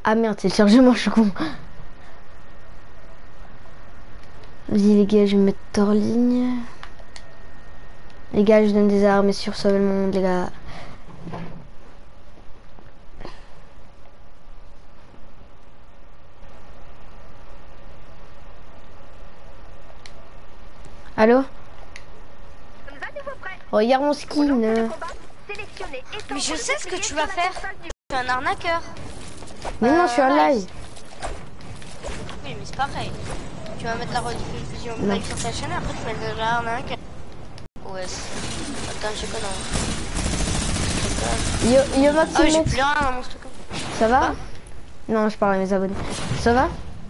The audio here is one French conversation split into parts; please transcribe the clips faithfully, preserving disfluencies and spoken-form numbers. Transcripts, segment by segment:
Ah merde, c'est le chargement, je suis con. Vas-y les gars, je vais me mettre hors ligne. Les gars, je donne des armes sur sauver le monde, les gars. Allô? Regarde mon skin. Mais je sais ce que tu vas faire. Tu es un arnaqueur. Mais non, je suis en live. Oui, mais c'est pareil. Tu vas mettre la rediffusion live sur ta chaîne et après tu mets le arnaqueur. Ouais. Attends, je connais. Yo, yo Maxime. Oh, j'ai plus rien dans mon stock. Ça va? Quoi? Non, je parle à mes abonnés. Ça va?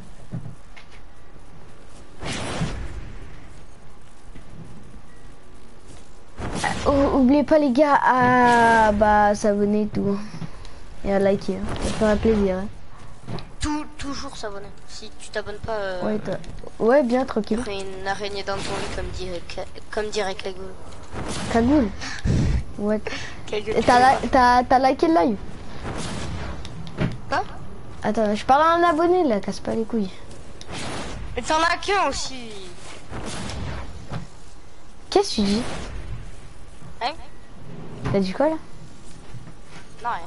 Oh, oubliez pas les gars à bah s'abonner et tout et à liker, hein. Ça ferait plaisir. Hein. Tout, toujours s'abonner. Si tu t'abonnes pas, euh, ouais, ouais, bien tranquille. Tu ferais une araignée dans ton lit comme dirait comme dirait Cagoule. Cagoule. Ouais. T'as t'as liké le live? Quoi? Attends, je parle à un abonné là, casse pas les couilles. Mais t'en as qu'un aussi. Qu'est-ce que tu dis? Hein? T'as dit quoi là? Non, rien.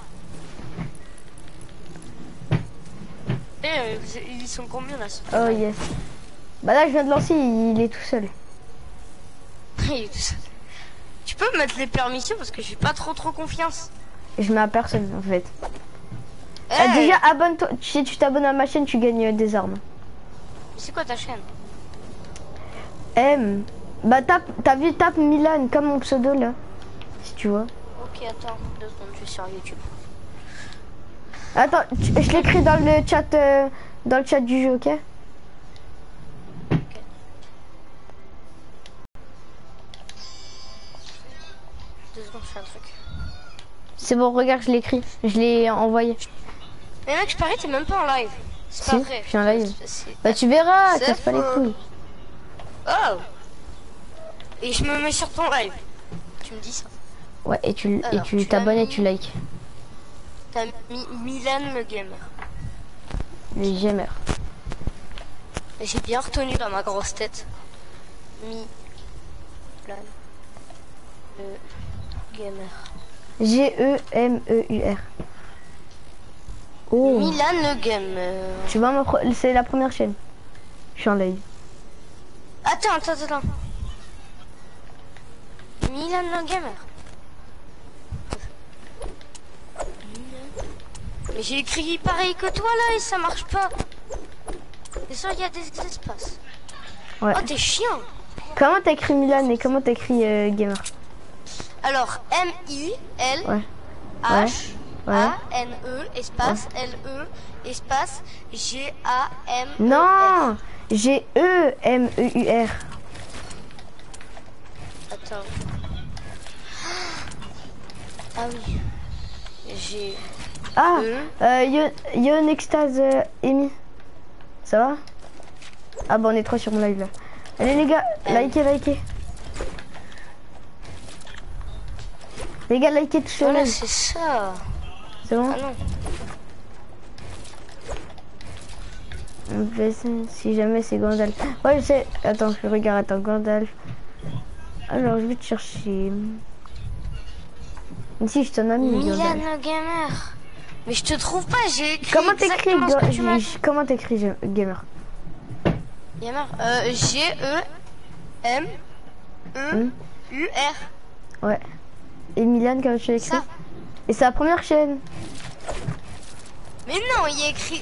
Eh, ils sont combien là? Oh yes. Bah là je viens de lancer, il est tout seul. Il est tout seul. Tu peux me mettre les permissions parce que j'ai pas trop trop confiance. Je mets à personne en fait. Hey. Ah, déjà abonne-toi, si tu t'abonnes à ma chaîne tu gagnes des armes. C'est quoi ta chaîne? M. Bah tape, t'as vu, tape Milan comme mon pseudo là. Si tu vois. Ok, attends, deux secondes, je suis sur YouTube. Attends, tu, je l'écris dans le chat, euh, dans le chat du jeu, ok? Ok. Deux secondes, je fais un truc. C'est bon, regarde, je l'écris, je l'ai envoyé. Mais mec, je parie, t'es même pas en live. C'est si, pas vrai. Je suis en live. Bah tu verras, casse pas les couilles. Oh. Et je me mets sur ton live. Tu me dis ça. Ouais, et tu Alors, et tu t'abonnes mis... et tu likes. T'as mis Milan le gamer. Le gamer. J'ai bien retenu dans ma grosse tête. Milan le gamer. G E M E U R. Oh. Milan le gamer. Tu vois, c'est la première chaîne. Je suis en live. Attends, attends, attends. Milan le gamer. Mais j'ai écrit pareil que toi là et ça marche pas. Et ça, il y a des espaces. Ouais. Oh, t'es chiant. Comment t'écris Milan et comment t'écris euh, gamer? Alors, M I L H A N E espace L E espace G A M E R. Non, G E M E U R. Attends. Ah oui. J'ai... Ah, euh, Yon, Yon Extase euh, Amy. Ça va? Ah bon, on est trois sur mon live là. Allez les gars, euh... likez, likez. Les gars, likez tout sur le live. C'est ça. C'est bon? Ah non. Si jamais c'est Gandalf. Ouais, je sais. Attends, je regarde. Attends, Gandalf. Alors, je vais te chercher. Ici, je t'en ai mis. Milan le gamer. Mais je te trouve pas, j'ai écrit. Comment t'écris que Comment t'écris gamer? Gamer. Euh, G E M E U R. Ouais. Et Milan, comment tu l'écris? Et c'est la première chaîne. Mais non, il y a écrit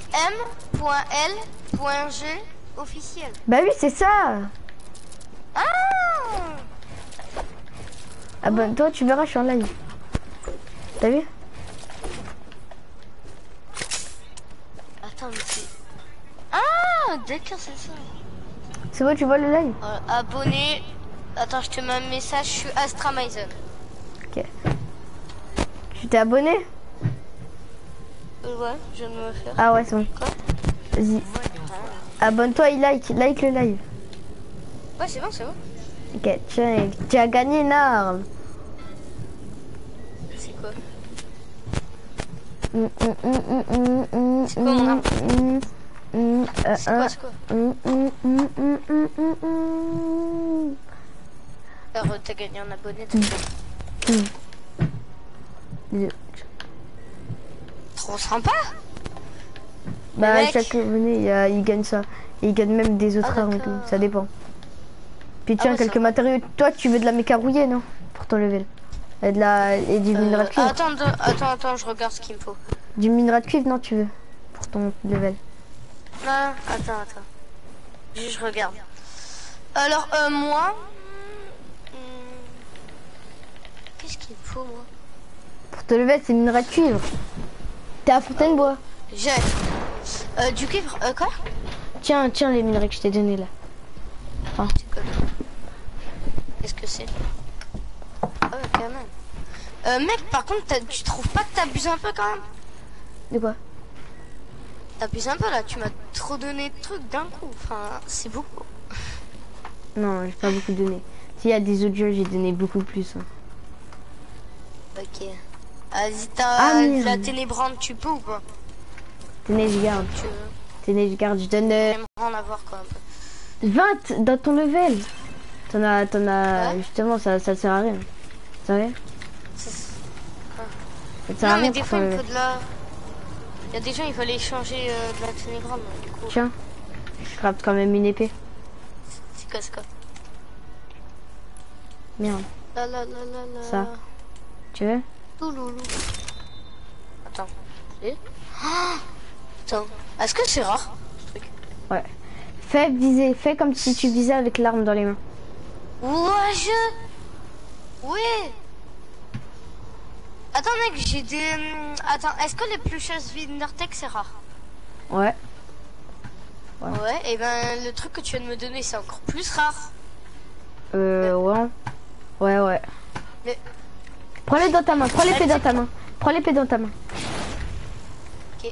M.L.G officiel. Bah oui, c'est ça. Ah. Abonne-toi, tu verras, je suis en live. T'as vu? Attends, mais c'est... Ah, d'accord, c'est ça. C'est bon, tu vois le live? euh, Abonné. Attends, je te mets un message, je suis Astramizer. Ok. Tu t'es abonné? euh, Ouais, je viens de me faire. Ah ouais, c'est bon. Vas-y. Ah. Abonne-toi et like, like le live. Ouais, c'est bon, c'est bon. Ok, tiens, tu as gagné une arme. C'est quoi? C'est quoi mon arme? C'est quoi, c'est quoi? Alors t'as gagné un abonné, t'as Mm. trop sympa. Bah mec. chaque abonné il, y a- il gagne ça. Et il gagne même des autres Ah, armes, d'accord. ça dépend. Puis Ah tiens, ouais, quelques ça va. matériaux. Toi tu veux de la méca rouillée, non? Pour ton level. Et de la et du minerai de Euh, cuivre. attends, attends, attends, attends, je regarde ce qu'il me faut. Du minerai de cuivre, non tu veux? Pour ton level. Non, attends, attends. Juste, je regarde. Alors, euh, moi... hmm, Qu'est-ce qu'il me faut, moi? Pour ton level, c'est minerai de cuivre. T'es à Fontainebleau. J'ai... Euh, du cuivre, euh, quoi? Tiens, tiens les minerais que je t'ai donné là. Ah. C'est quoi? Qu'est-ce que c'est? Ah ouais, quand même. Euh, mec, par contre, t'as- tu trouves pas que t'abuses un peu, quand même? De quoi? T'abuses un peu, là. Tu m'as trop donné de trucs d'un coup. Enfin, c'est beaucoup. Non, j'ai pas beaucoup donné. S'il y a des autres jeux, j'ai donné beaucoup plus. Hein. Ok. Vas-y, t'as Ah, merde. la ténébrante, tu peux ou pas? Tenez, je garde. Tu veux? Tenez, je garde. Je donne euh, J'aimerais en avoir, quoi, un peu. vingt dans ton level. T'en as, t'en as, Ouais. justement, ça, ça sert à rien. Ça sert à rien. C'est- Ça te sert à Non, mais rien des pour fois, ton il me level. faut de la... Il y a des gens, il fallait échanger euh, de la ténébrante, du coup. Tiens, je craft quand même une épée. C'est quoi, c'est quoi? Merde. La la la la la. Ça. Tu veux? Touloulou. Attends. Et ah attends. Est-ce que c'est rare, ce truc? Ouais. Fais viser. Fais comme si tu visais avec l'arme dans les mains. Ouais, je... Oui. Attends, mec, j'ai des... hum, Attends, est-ce que les plucheuses Vindertech, c'est rare? Ouais. Ouais. Ouais, et ben, le truc que tu viens de me donner, c'est encore plus rare. Euh, ouais. Ouais, ouais. Mais... Prends les dans ta main. Prends l'épée dans ta main. Prends l'épée dans ta main. Ok.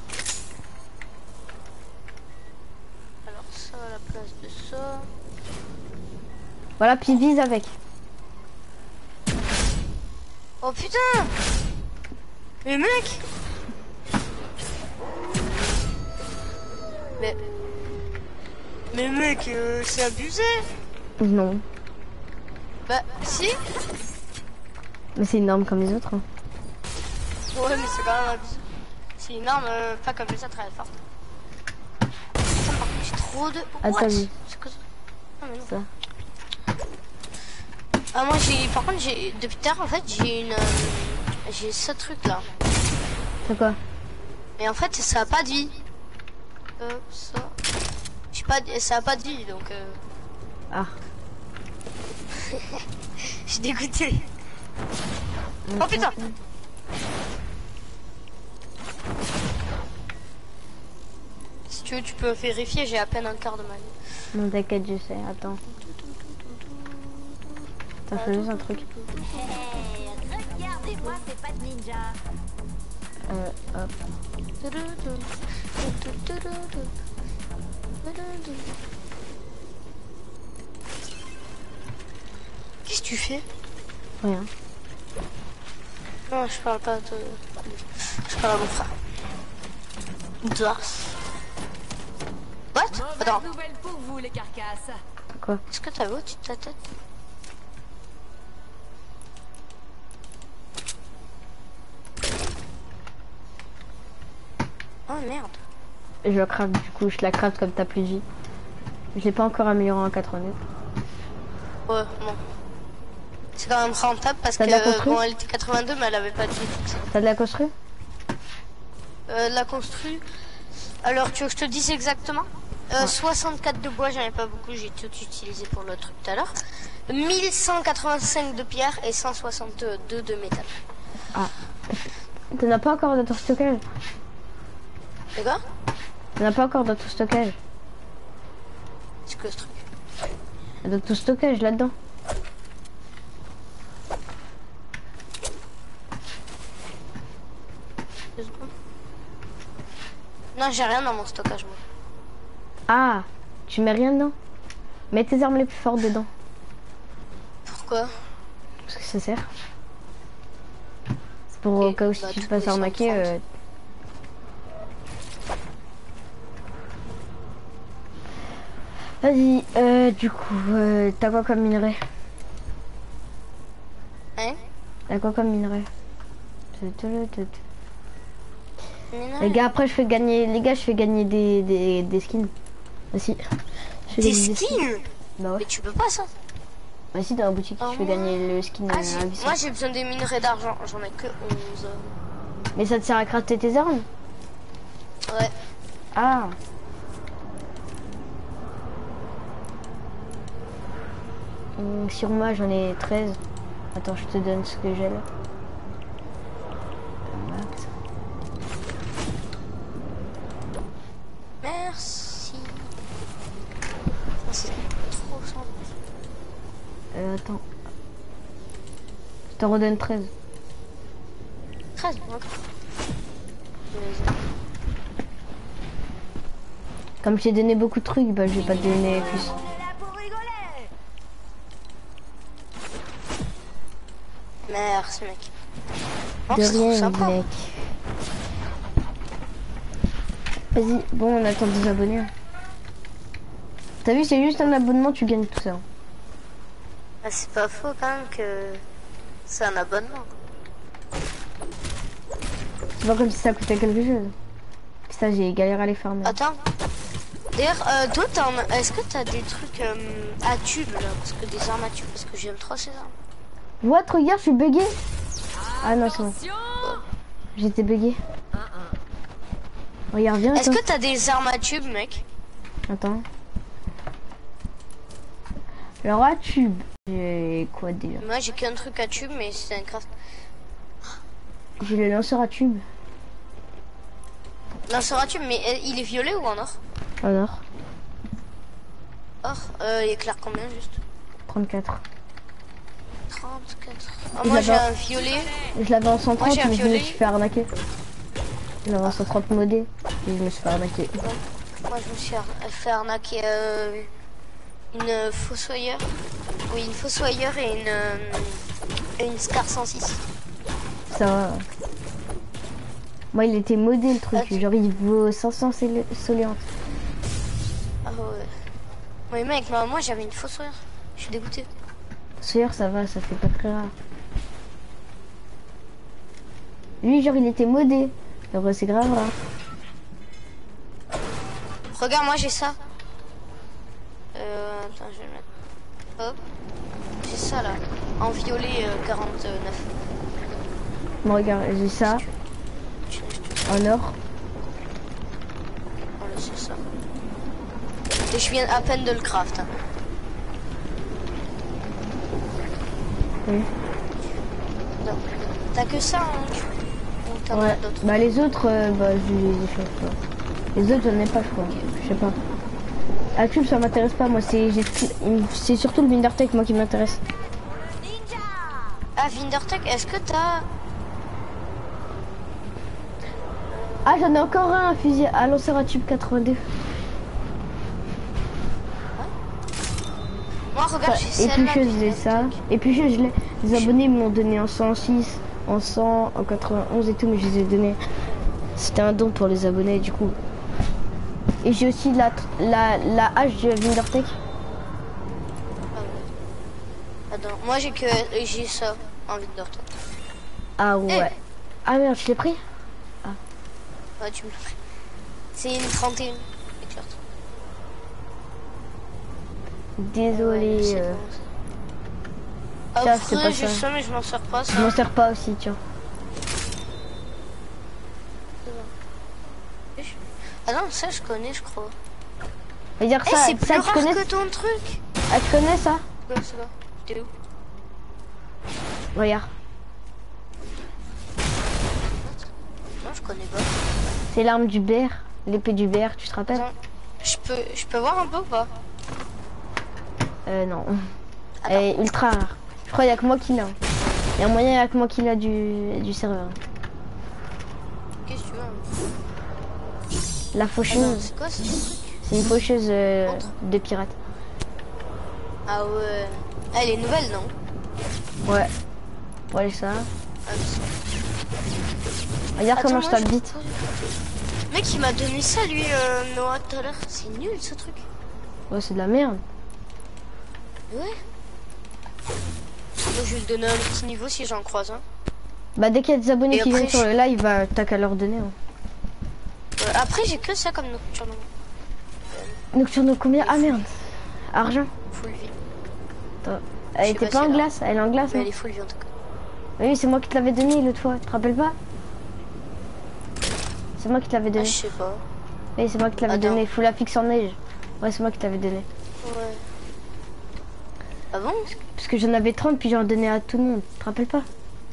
Alors ça à la place de ça. Voilà, puis vise avec. Oh putain! Mais mec! Mais... Mais mec, euh, c'est abusé! Non. Bah, si! Mais c'est une arme comme les autres. Hein. Ouais, mais c'est quand même abusé. C'est une arme euh, pas comme ça, très forte. Ça, par contre, j'ai trop de... Ah, What? t'as vu. C'est quoi ça? Ah, mais non. Ça. Ah, moi, j'ai... Par contre, j'ai... Depuis tard, en fait, j'ai une... euh, J'ai ce truc-là. C'est quoi? Mais en fait, ça a pas de vie. Euh, ça... J'ai pas... de- Ça a pas de vie, donc... Euh... Ah. Je suis dégoûté. Oh putain! Si tu veux, tu peux vérifier, j'ai à peine un quart de ma vie. Non, t'inquiète, je sais. Attends. Attends, je fais juste un truc. Hey, regardez-moi, c'est pas de ninja. Euh, hop. Qu'est-ce que tu fais? Rien. Non, je parle pas de... Je parle à mon frère. Dors. What? Attends, Mauvaise nouvelle pour vous, les carcasses. Quoi? est-ce que t'as vu au-dessus de ta tête? Oh merde. Je la craft du coup, je la craft comme t'as plus de vie. Je l'ai pas encore amélioré en quatre-vingt-neuf. Ouais, bon. C'est quand même rentable parce T'as de la que construit bon, elle était quatre-vingt-deux, mais elle avait pas de vie. donc ça- T'as de la construire? Euh, la construit. Alors, tu veux que je te dise exactement? euh, Ouais. soixante-quatre de bois, j'en ai pas beaucoup, j'ai tout utilisé pour le truc tout à l'heure. mille cent quatre-vingt-cinq de pierre et cent soixante-deux de métal. Ah. T'en as pas encore dans ton stockage? Les gars? T'en as pas encore dans ton stockage? C'est que ce truc? Dans ton stockage là-dedans? Deux secondes. Non, j'ai rien dans mon stockage, moi. Ah, tu mets rien dedans? Mets tes armes les plus fortes dedans. Pourquoi? Parce que ça sert. C'est pour Ok, au cas où si bah, tu te du passes coup, arnaquer, cent trente. euh, Vas-y, euh, du coup, euh, t'as quoi comme minerai? Hein? T'as quoi comme minerai? Les Minerai. gars, après je fais gagner, les gars, je fais gagner des, des, des skins. Vas-y. Je fais Des gagner skins? Bah ouais. Mais tu peux pas ça. Bah si, dans la boutique, Ah je fais ouais. gagner le skin Ah, euh, j'ai- invisible. moi j'ai besoin des minerais d'argent, j'en ai que onze. Mais ça te sert à crafter tes armes? Ouais. Ah. Hum, sur moi, j'en ai treize. Attends, je te donne ce que j'ai là. Max. Merci. Ça, c'est trop simple. Euh, attends. Je te redonne treize. treize, encore. Comme je t'ai donné beaucoup de trucs, bah je vais pas te donner plus. On est là pour rigoler. Merci, mec. Oh, De c'est trop rien, sympa. mec. Vas-y, bon, on attend des abonnés. hein. T'as vu, c'est juste un abonnement, tu gagnes tout ça. Ah, c'est pas faux quand même que c'est un abonnement. C'est pas comme si ça coûtait quelque chose. Ça, j'ai galéré à les farmer. Attends. D'ailleurs, euh, toi, t'en as- est-ce que t'as des trucs euh, à tube là? Parce que des armes à tube, parce que j'aime trop ces armes. What, regarde, je suis bugué. Ah non, c'est bon. J'étais bugué. Regarde, viens. Est-ce attends. que t'as des armes à tube, mec? Attends. Alors, à tube. J'ai quoi déjà? Moi, j'ai qu'un truc à tube, mais c'est un craft. J'ai le lanceur à tube. Lanceur à tube, mais euh, il est violet ou en or? Alors, Or, euh, il éclaire combien juste? trente-quatre. trente-quatre. Ah, Et moi, j'ai j'adore. un violet. Je l'avais en cent trente, j'ai un mais je me violet. suis fait arnaquer. Je l'avais en cent trente modé. Et je me suis fait arnaquer. Moi, je me suis ar- fait arnaquer euh, une fossoyeur. Oui, une fossoyeur et une, euh, et une Scar cent six. Ça va. Moi, il était modé le truc. Ah, tu- Genre, il vaut cinq cents sol- soléantes. Ah ouais. Oui, mec, moi, moi j'avais une fossoyeur. Je suis dégoûté. D'ailleurs, ça va, ça fait pas très rare. Lui, genre, il était modé. Alors, c'est grave rare. Regarde, moi j'ai ça. Euh, attends, je vais le mettre. Hop. J'ai ça là. En violet euh, quarante-neuf. Bon, regarde, j'ai ça. Tu- tu- En or. Voilà, c'est ça. Et je viens à peine de le craft. hein. Oui. Donc, t'as que ça, hein, tu- ou t'en as Ouais. d'autres? Bah, les autres, euh, bah, je les échange pas. Les autres, j'en ai pas, je crois. Je sais pas. À tube, ça m'intéresse pas, moi. C'est j'ai- c'est surtout le Windertech, moi, qui m'intéresse. Ninja. Ah, Vindertech, est-ce que t'as... Ah, j'en ai encore un, un fusil à lanceur à tube quatre-vingt-deux. Moi, regarde, j'ai Et puis celle-là. je l'ai ça. Et puis je l'ai. Les abonnés m'ont donné en cent six, en cent, en quatre-vingt-onze et tout, mais je les ai donnés. C'était un don pour les abonnés, du coup. Et j'ai aussi la, la, la hache de Windertech. Ah ouais. Attends, moi j'ai que... j'ai ça en Vindertech. Ah ouais. Ah merde, je l'ai pris. Ouais, tu me l'as pris. C'est une trente et un. éclair. Désolé. Ouais, c'est euh, bon, ça. Tiens, Ah, c'est vrai, pas j'ai ça. ça, mais je m'en sers pas, ça. je m'en sers pas aussi, tiens. Ah non, ça je connais, je crois. Et dire Eh, ça, c'est plus ça tu rare connais, que ton truc. ah, tu connais ça? Ouais, c'est là. T'es où? Regarde. Non, je connais pas. C'est l'arme du bear, l'épée du bear, tu te rappelles? Attends, je peux, je peux voir un peu ou pas? Euh, non. Attends. Elle est ultra rare. Je crois qu'il n'y a que moi qui l'a. Il y a moyen, il n'y a que moi qui l'a du, du serveur. Qu'est-ce que tu veux? La Attends, faucheuse. c'est quoi ce truc? C'est une faucheuse euh, de pirate. Ah ouais. Ah, elle est nouvelle, non? Ouais. Ouais, ça. Ah, c'est- Regarde Attends, comment je moi, tape vite. Mec, il m'a donné ça, lui, euh, Noah, tout à l'heure. C'est nul, ce truc. Ouais, c'est de la merde. Ouais. Moi, je vais te donner un petit niveau si j'en croise un. Hein. Bah, dès qu'il y a des abonnés Et qui après, viennent sur je- le live, bah, t'as qu'à leur donner. Hein. Ouais, après, j'ai que ça comme nocturne. Nocturne combien? Ah merde. Argent. Full vie. Attends. Je Elle sais était pas pas si en elle a- glace, elle est en glace. Mais Hein. elle est full vie en tout cas. Oui, c'est moi qui te l'avais donné l'autre fois, tu te rappelles pas? C'est moi qui te l'avais Ah, donné. je sais pas. Oui, c'est moi qui te l'avais Attends. donné. Faut la fixer en neige. Ouais, c'est moi qui te l'avais donné. Ouais. Ah bon? Parce que j'en avais trente puis j'en donnais à tout le monde. Tu te rappelles pas?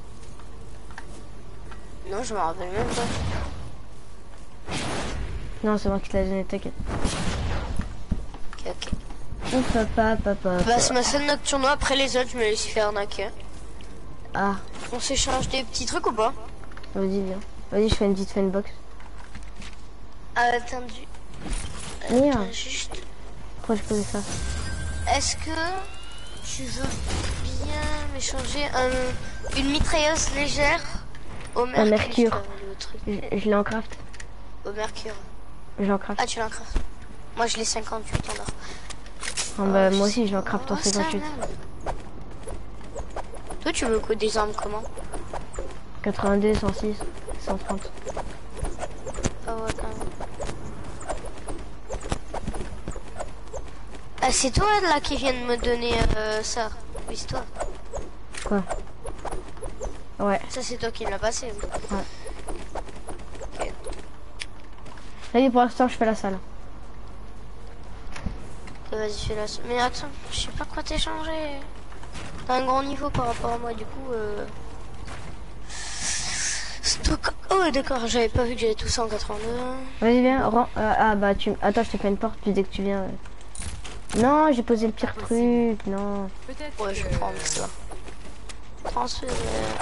Non, je me rappelle même pas. Non, c'est moi qui te l'ai donné, t'inquiète. Ok, ok. Oh, papa, papa. Bah, c'est ma seule nocturne. Après les autres, je me laisse faire arnaquer. Ah, On s'échange des petits trucs ou pas? vas-y, viens. Vas-y, je fais une petite fanbox. Ah, attendu. Merde. Attends, juste. Pourquoi je faisais ça? Est-ce que tu veux bien m'échanger un, une mitrailleuse légère au mercure? mercure. Le truc. Je, je l'ai en craft. Au mercure. Je l'ai en craft. Ah, tu l'as en craft. Moi, je l'ai cinquante-huit en or. Ah, bah, moi aussi, je l'ai en craft en Oh, ça, cinquante-huit. merde. Toi, tu veux que des armes comment? quatre-vingt-deux, cent six, cent trente. Ah ouais, quand même. Ah, c'est toi là qui viens de me donner euh, ça. Oui, c'est toi. Quoi? Ouais. Ça, c'est toi qui me l'as passé. Oui. Ouais. Ok. Là, pour l'instant, je fais la salle. Vas-y, fais-la. Mais attends, je sais pas quoi t'échanger. T'as un grand niveau par rapport à moi, du coup. Euh... Stock. Oh, d'accord, j'avais pas vu que j'avais tout ça en quatre-vingt-deux. Vas-y, viens. Rends- euh, ah, bah, tu. Attends, je te fais une porte, puis dès que tu viens. euh. Non, j'ai posé le pire truc. Non. Ouais, je vais prendre ça. Transfert.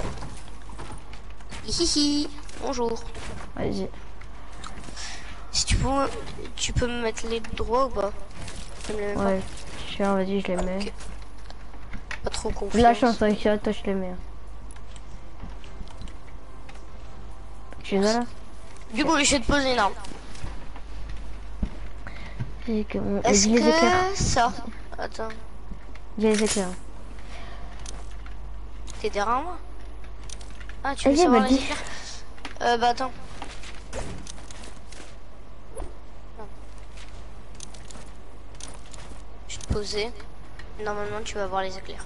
Hihi. Bonjour. Vas-y. Si tu peux, tu peux me mettre les droits ou pas? Tu me les mets pas. Ouais. Tiens, vas-y, je les mets. Ok. Pas trop confiance. J'ai la chance avec ça, toi, je les mets. Tu es là? Du coup, je vais te poser une arme. Et que on- Est-ce j'ai les éclairs. que ça... Attends. J'ai les éclairs. T'es derrière moi? Ah, tu veux Vas-y, savoir bah, les dis. éclairs? Euh, bah attends. Non. Je vais te poser. Normalement, tu vas voir les éclairs.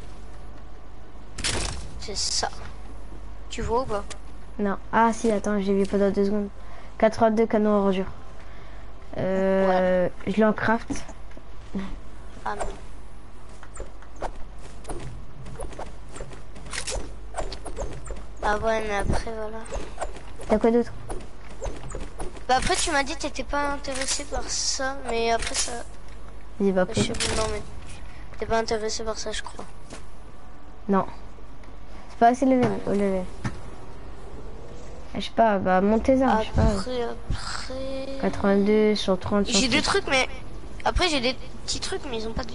C'est ça. Tu vois ou pas? Non. Ah, si, attends, j'ai vu pendant deux secondes. quatre-vingt-deux canons à ordure. Euh. Je l'ai en craft. Ah non. Ah ouais, mais après, voilà. T'as quoi d'autre? Bah après, tu m'as dit que t'étais pas intéressé par ça, mais après ça... Vas-y, va Je plus. sais pas, non, mais t'es pas intéressé par ça, je crois. Non. C'est pas assez level. Au level. Je sais pas, bah monte tes armes, je sais pas. Après, après... quatre-vingt-deux, cent trente, J'ai cent des six. trucs, mais... Après, j'ai des petits trucs, mais ils ont pas de vie.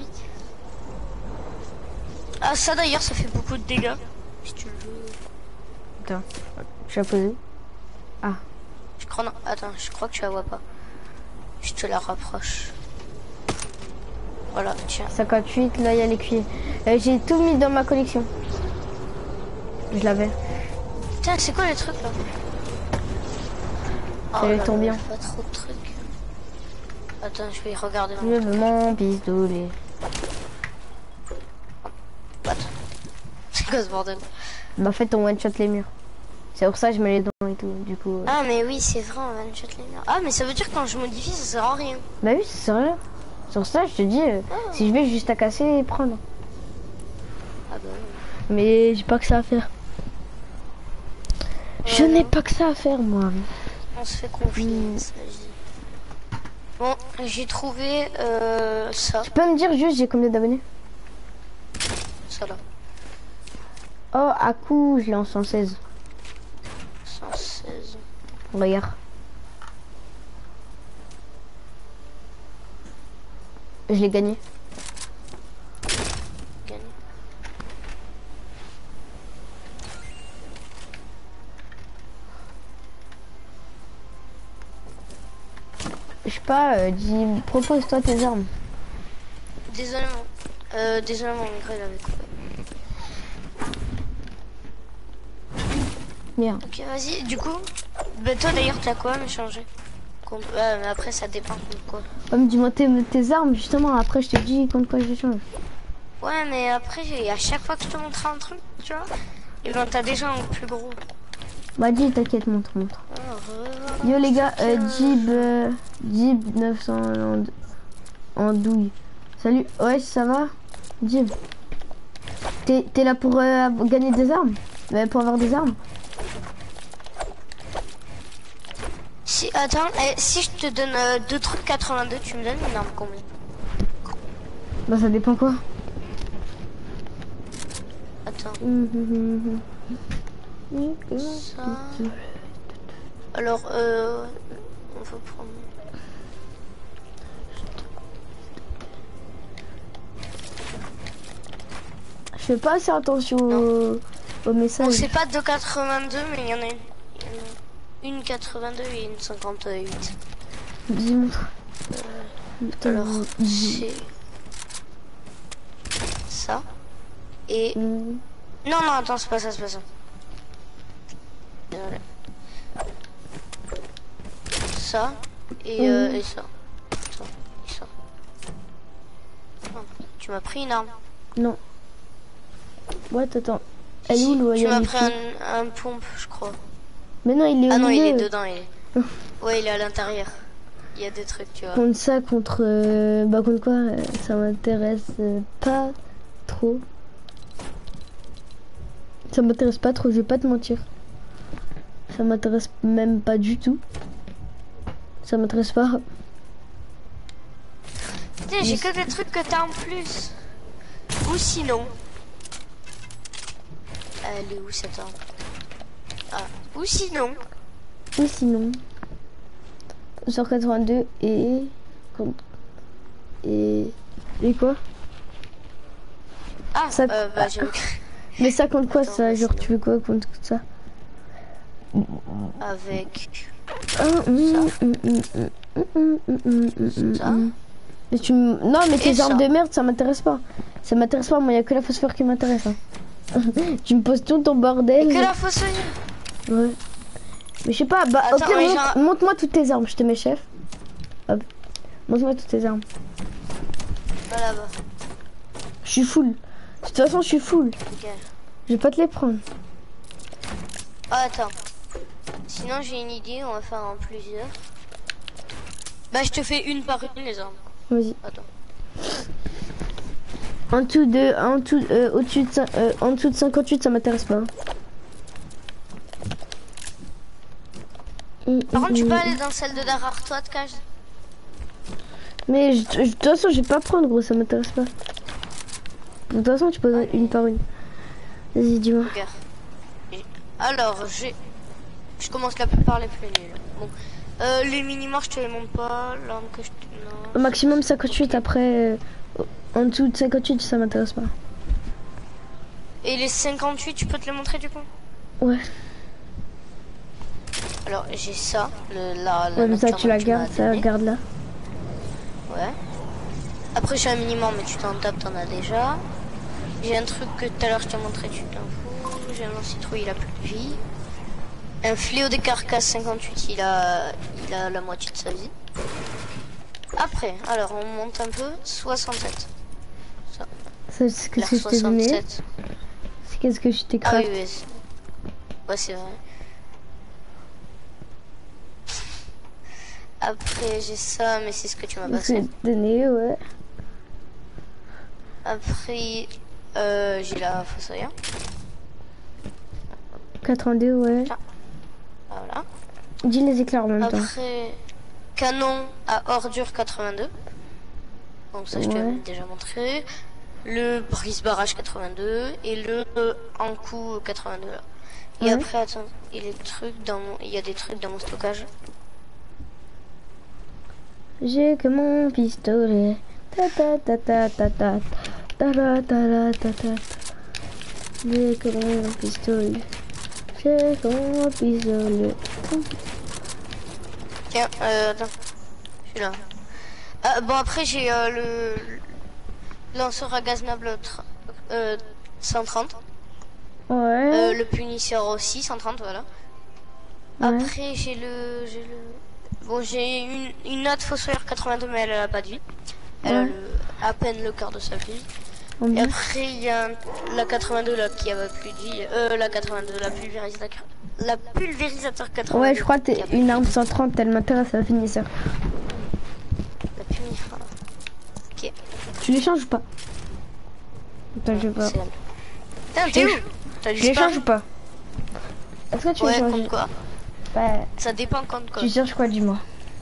Ah, ça d'ailleurs, ça fait beaucoup de dégâts. Si tu le veux. Attends, je suis à poser où? Ah, Je crois, non. Attends, je crois que tu la vois pas. Je te la rapproche. Voilà, tiens. cinquante-huit, là il y a l'écuyer. Euh, j'ai tout mis dans ma collection. Je l'avais. Tiens, c'est quoi les trucs là? C'est le là tourbillon. là, pas trop de trucs. Attends, je vais y regarder. Je veux mon pistolet. Attends. C'est quoi ce bordel? Bah en fait on one shot les murs. C'est pour ça que je mets les dents et tout, du coup. euh. Ah, mais oui, c'est vrai, on one shot les murs. Ah, mais ça veut dire que quand je modifie, ça sert à rien. Bah oui, c'est sérieux. Sur ça, je te dis, euh, Ah. si je vais juste à casser et prendre. Ah bah oui. Mais j'ai pas que ça à faire. Je Ouais, n'ai non. pas que ça à faire, moi. On se fait confiance, vas-y. Bon, j'ai trouvé euh, ça. Tu peux me dire juste j'ai combien d'abonnés? Ça là. Oh, à coup, je l'ai en cent seize. cent seize. Regarde. Je l'ai gagné. Gagné. Je sais pas, euh, dis, propose-toi tes armes. désolé, mon... Euh, désolé, mon micro, il avait coupé. Bien. Ok, vas-y, du coup, bah, toi d'ailleurs, t'as quoi à me changer? Contre... Ouais, mais après, ça dépend de quoi. Ouais, mais dis-moi tes, tes armes, justement, après je te dis contre quoi je change. Ouais, mais après, à chaque fois que je te montre un truc, tu vois, et ben t'as déjà un plus gros. Bah dis, t'inquiète, montre, montre. Oh, Yo les gars, euh, Jib, euh, Jib neuf cents en, en douille. Salut, ouais, ça va? Jib. T'es là pour euh, gagner des armes? euh, Pour avoir des armes? Si, attends, eh, si je te donne euh, deux trucs quatre-vingt-deux, tu me donnes une arme combien? Bah ça dépend quoi. Attends. Ça... Alors, euh... on va prendre... Je fais pas assez attention au, au message. Bon, c'est pas deux quatre-vingt-deux, mais il y en a une... Une quatre-vingt-deux et une cinquante-huit. Dis-moi. Euh, alors, c'est... Ça. Et... Mmh. Non, non, attends, c'est pas ça, c'est pas ça. Désolé. Ça. Et, mmh. euh, et ça. Ça. Et ça. Oh, tu m'as pris une arme? Non. Ouais, attends. Elle est où le Tu m'as pris un, un pompe, je crois. Mais non, il est au Ah non, milieu. il est dedans, il est... Ouais, il est à l'intérieur. Il y a des trucs, tu vois. Contre ça, contre... Euh, bah contre quoi euh, ça m'intéresse euh, pas trop. Ça m'intéresse pas trop, je vais pas te mentir. Ça m'intéresse même pas du tout. Ça m'intéresse pas. Putain, j'ai que des trucs que t'as en plus. Ou sinon... Elle est où cette arme? Ah, ou sinon... Ou sinon... Sur quatre-vingt-deux et... Et... Et quoi? Ah, ça... euh, bah j'ai... Mais ça compte quoi? Attends, ça? Genre tu veux quoi contre ça? Avec... Ah, mm, mm, mm, mm, mm, mm, ça. Mais tu m... Non mais tes Et armes ça. de merde ça m'intéresse pas. Ça m'intéresse pas, moi il y a que la phosphore qui m'intéresse. Hein. Tu me poses tout ton bordel. Et que la fausse. Ouais. Mais je sais pas, bah Attends, ok, mais montre, genre... montre-moi toutes tes armes, je te mets chef. Hop. Montre-moi toutes tes armes. Pas là-bas. Je suis full. De toute façon je suis full. Okay. Je vais pas te les prendre. Ah, attends. Sinon j'ai une idée, on va faire en plusieurs. Bah je te fais une par une les armes. Vas-y. Attends. En dessous de, en dessous, euh, au-dessus de, euh, en dessous de cinquante-huit, ça m'intéresse pas. Par contre, tu peux aller dans celle de derrière toi de cage. Mais je- je- de toute façon, je vais pas prendre, gros, ça m'intéresse pas. De toute façon, tu poses une par une. Vas-y, dis-moi. Regarde. Et alors, j'ai... Je commence la plupart les plus nuls. Bon. Euh, les minimars, je te les montre pas. L'arme que je te... Non, Au maximum cinquante-huit, après... Euh, en dessous de cinquante-huit, ça m'intéresse pas. Et les cinquante-huit, tu peux te les montrer du coup? Ouais. Alors, j'ai ça. Le, la, la Ouais, mais ça, nocturne tu la que tu m'as gardes, ça, donnée. garde là. Ouais. Après, j'ai un minimum, mais tu t'en tapes, t'en as déjà. J'ai un truc que tout à l'heure je t'ai montré, tu t'en fous. J'ai un citrouille, il a plus de vie. Un fléau des carcasses cinquante-huit, il a, il a la moitié de sa vie. Après, alors on monte un peu, soixante-sept. Ça. Ça, c'est qu'est-ce que je t'ai donné. soixante-sept. C'est qu'est-ce que je t'ai Ah oui, craft. oui. c'est- Ouais, c'est vrai. Après, j'ai ça, mais c'est ce que tu m'as Qu'est-ce que passé. je t'ai donné, ouais. Après, euh, j'ai la fossoyeur. quatre-vingt-deux, ouais. Voilà. Dis les éclairs en même temps. Après, canon à ordure quatre-vingt-deux. Donc ça, je te Ouais. l'avais déjà montré. Le brise-barrage quatre-vingt-deux et le euh, en-coup quatre-vingt-deux là. Et Ouais. après, attends, il y a des trucs dans mon, il y a des trucs dans mon stockage. J'ai que mon pistolet. Ta ta ta ta ta ta. Ta ta ta ta ta. J'ai que mon pistolet. J'ai que mon pistolet. Tiens, euh, attends, je suis là. Ah, bon après j'ai euh, le, Lanceur à gaz nable euh, cent trente. Ouais. Euh, le punisseur aussi, cent trente, voilà. Ouais. Après, j'ai le, j'ai le... Bon, j'ai une, une autre fossoyeur quatre-vingt-deux, mais elle a pas de vie. Elle a Ouais. le, à peine le quart de sa vie. En Et plus. après, il y a un- la quatre-vingt-deux, là, qui avait plus de vie. Euh, la quatre-vingt-deux, la pulvérisateur. La pulvérisateur quatre-vingt-deux. Ouais, je crois que qui t'es a plus une de arme vie. cent trente, elle m'intéresse à finir ça. La punisseur. Ok. Tu l'échanges ou pas? Attends, je sais pas. C'est elle. Putain, t'es où? T'as Tu l'échanges disparu? ou pas? Est-ce que tu Ouais, échanges? contre quoi? Ouais. Ça dépend contre quoi. Tu cherches quoi, dis-moi?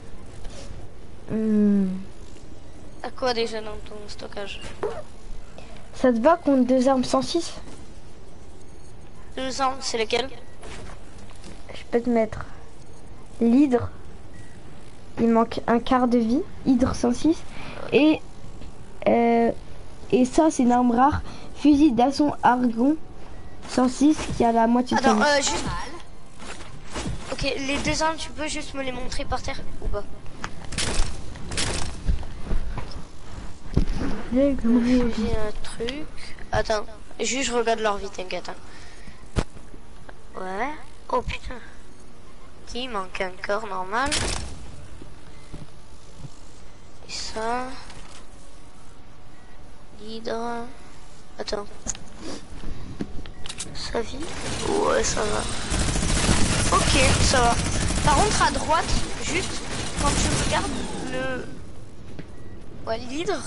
Hmm. À quoi déjà dans ton stockage? Ça te va contre deux armes cent six? Deux ans, c'est lesquels? Je peux te mettre l'hydre. Il manque un quart de vie. Hydre cent six. Et, euh, et ça, c'est une arme rare. Fusil d'assaut argon cent six qui a la moitié de sa Attends, vie. euh, juste... Ok, les deux armes, tu peux juste me les montrer par terre ou pas? J'ai compris. J'ai un truc... Attends, juste je regarde leur vie, t'inquiète. hein. Ouais. Oh putain. Qui manque un corps normal. Et ça... L'hydre... Attends. Sa vie? Ouais, ça va. Ok, ça va. Par contre, à droite, juste, quand tu regardes le... Ouais, l'hydre.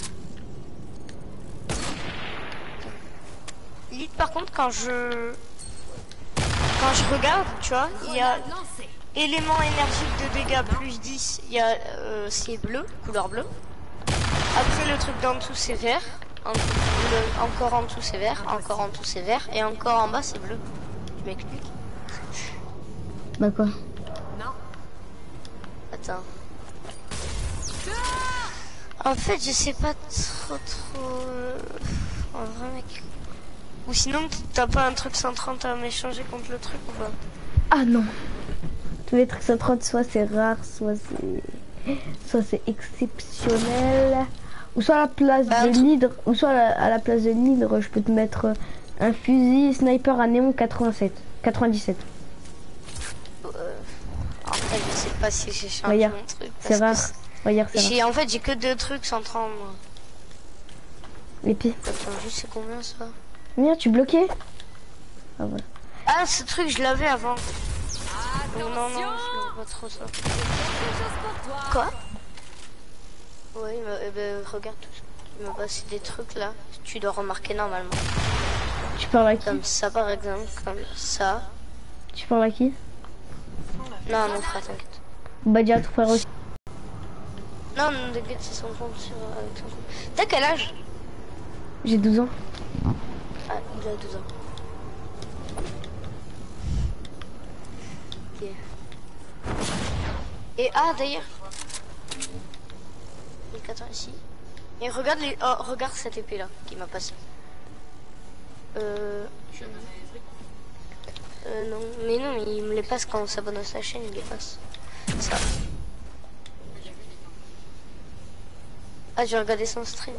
L'hydre, par contre, quand je... Quand je regarde, tu vois, il y a... Élément énergique de dégâts plus dix, il y a... Euh, c'est bleu, couleur bleue. Après, le truc d'en dessous, c'est vert. En- le- encore en dessous, c'est vert. Encore en dessous, c'est vert. Et encore en bas, c'est bleu. Tu m'expliques? Bah quoi? Attends. En fait, je sais pas trop trop... euh, En vrai, mec. Ou sinon, t'as pas un truc cent trente à m'échanger contre le truc ou pas? Ah non. Tous les trucs cent trente, soit c'est rare, soit c'est... Soit c'est exceptionnel. Ou soit à la place Bah, de un truc- l'hydre, ou soit à la, à la place de l'hydre, je peux te mettre un fusil sniper à néon quatre-vingt-sept, quatre-vingt-dix-sept. Euh, En fait, je sais pas si j'ai changé Regarde, mon truc. c'est parce rare. que c'est- Regarde, c'est rare. J'ai, en fait, j'ai que deux trucs cent trente. moi. Et puis, Attends, je sais combien ça. viens, tu bloquais? Ah voilà. Ah, ce truc, je l'avais avant. Donc, non, non, je vois pas trop ça. Quoi? Ouais, il m'a- eh ben, regarde tout ça. Il m'a passé des trucs là. Tu dois remarquer normalement. Tu parles à qui? Comme ça, par exemple. Comme ça. Tu parles à qui? Non, non, frère, t'inquiète. Bah déjà, ton frère aussi. Non, non, t'inquiète, c'est son compte sur, avec son compte. T'as quel âge? J'ai douze ans. Ah, il a douze ans. Ok. Et ah, d'ailleurs. mille quatre-vingts ici. Et regarde les... Oh, regarde cette épée là qui m'a passé. Euh... je- Euh, non, mais non, mais il me les passe quand on s'abonne à sa chaîne, il les passe. Ça. Ah, j'ai regardé son stream.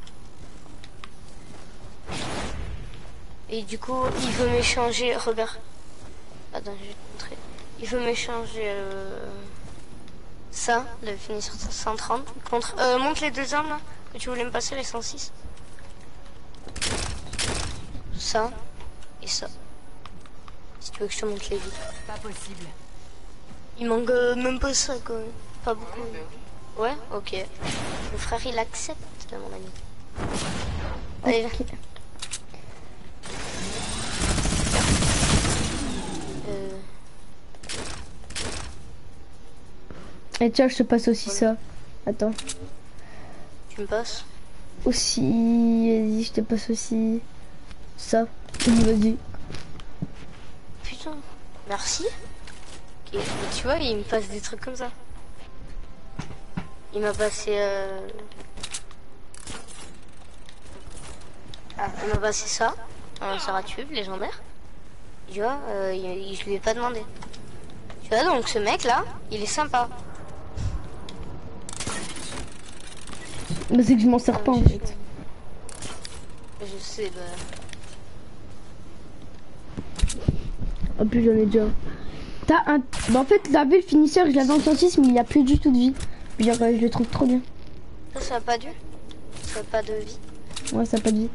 Et du coup, il veut m'échanger, regarde. Attends, je vais te montrer. Il veut m'échanger euh, ça, le finisseur cent trente, contre... Euh, montre les deux armes là, que tu voulais me passer, les cent six. Ça, et ça. Si tu veux que je te montre les vies. Pas possible. Il manque euh, même pas ça quand même. Pas beaucoup. Ouais, ok. Mon frère il accepte, mon ami. Allez, viens. Ok. Euh, Et tiens, je te passe aussi ça. Attends. tu me passes? Aussi, vas-y, je te passe aussi ça. Vas-y. Putain, merci. Ok, mais tu vois, il me passe des trucs comme ça. Il m'a passé... Euh... Ah, il m'a passé ça, un lanceur à tube légendaire. Tu vois, euh, il, il- je lui ai pas demandé. Tu vois, donc ce mec là, il est sympa. Mais c'est que je m'en sers pas en fait. Je sais, bah... En plus j'en ai déjà. T'as un... Bah, en fait t'as vu le finisseur, je l'avais en cent six mais il n'y a plus du tout de vie. Genre euh, je le trouve trop bien. Ça, ça a pas dû. Ça a pas de vie. Ouais ça a pas de vie.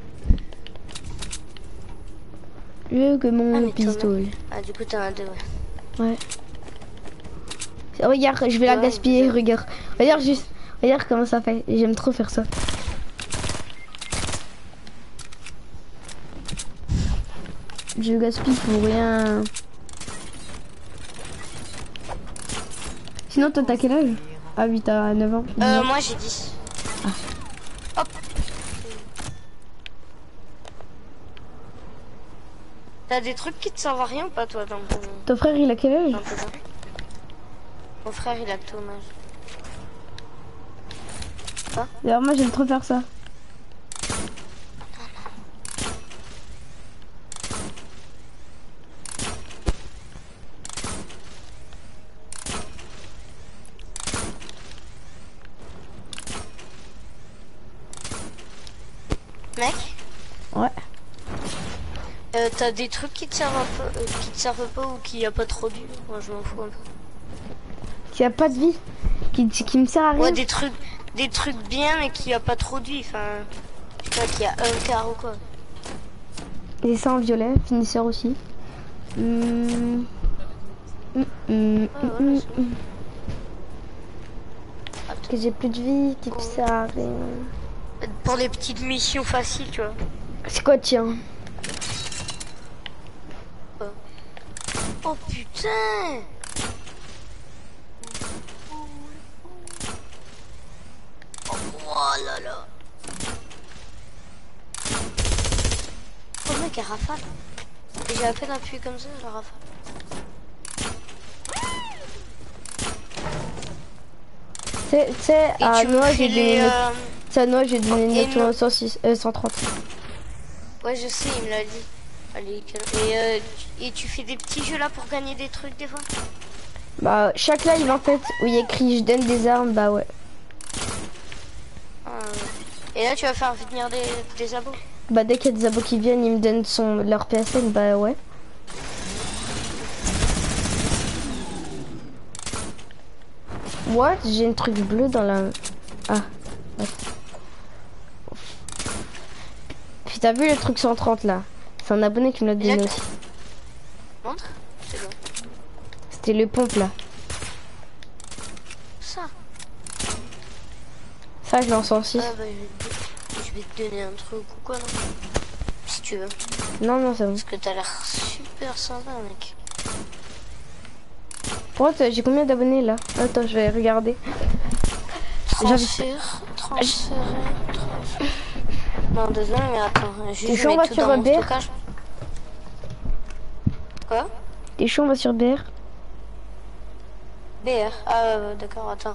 Je veux que mon Ah, mais pistolet. Ah, du coup, t'as un deux, ouais. Ouais. Regarde, je vais la Ouais, gaspiller, vous regarde. Regarde juste. Regarde comment ça fait. J'aime trop faire ça. Je gaspille pour rien. Sinon, toi, t'as quel âge? Ah oui, t'as neuf ans. dix Euh, ans. moi, j'ai dix. Hop. T'as des trucs qui te servent à rien ou pas, toi, dans ton... Ton frère, il a quel âge? dans tes jeux? Mon frère, il a que ton âge. D'ailleurs, moi, j'aime trop faire ça. Mec, Ouais. euh, t'as des trucs qui te servent un peu, euh, qui te servent pas ou qui a pas trop de vie? Moi, je m'en fous un peu. Qui a pas de vie. Qui, qui me sert à rien. Ouais, des trucs, des trucs bien, mais qui a pas trop de vie. Enfin, je sais pas, qui a un quart ou quoi. Et ça en violet, finisseur aussi. Hum. Hum, hum, Ouais, hum, voilà, hum, c'est hum. Attends. Que j'ai plus de vie, qui me sert à rien. Pour les petites missions faciles, tu vois. C'est quoi, tiens? Oh putain! Oh là là! Oh mec, elle rafale! J'ai à peine appuyé comme ça, je la rafale. Tu sais, Et à tu me Noah, fais j'ai les... donné une note. euh, Tu sais, à Noah, j'ai donné une Et note non. cent six, euh, cent trente. Ouais, je sais, il me l'a dit. Allez, et, euh, tu- et tu fais des petits jeux là pour gagner des trucs des fois? Bah, chaque live, en fait, où il y a écrit je donne des armes, bah ouais. Ah, ouais. Et là, tu vas faire venir des, des abos? Bah, dès qu'il y a des abos qui viennent, ils me donnent son, leur P S N, bah ouais. What? J'ai un truc bleu dans la... Ah. Ouais. Puis t'as vu le truc cent trente là? C'est un abonné qui me l'a donné là, aussi. Montre. C'est bon. C'était le pompe là. Ça. Ça, je l'ai en cent six. Ah bah, je vais, te... je vais te donner un truc ou quoi, non? Si tu veux. Non, non, c'est bon. Parce que t'as l'air super sympa, mec. Pour moi, j'ai combien d'abonnés là? Attends, je vais regarder. Transfert, transférer, transférer. Non, désolé, mais attends. Juste, T'es je chaud, on mets va tout sur dans mon B R? stockage. Quoi? T'es chaud, on va sur B R. B R. Ah, ouais, ouais, d'accord, attends.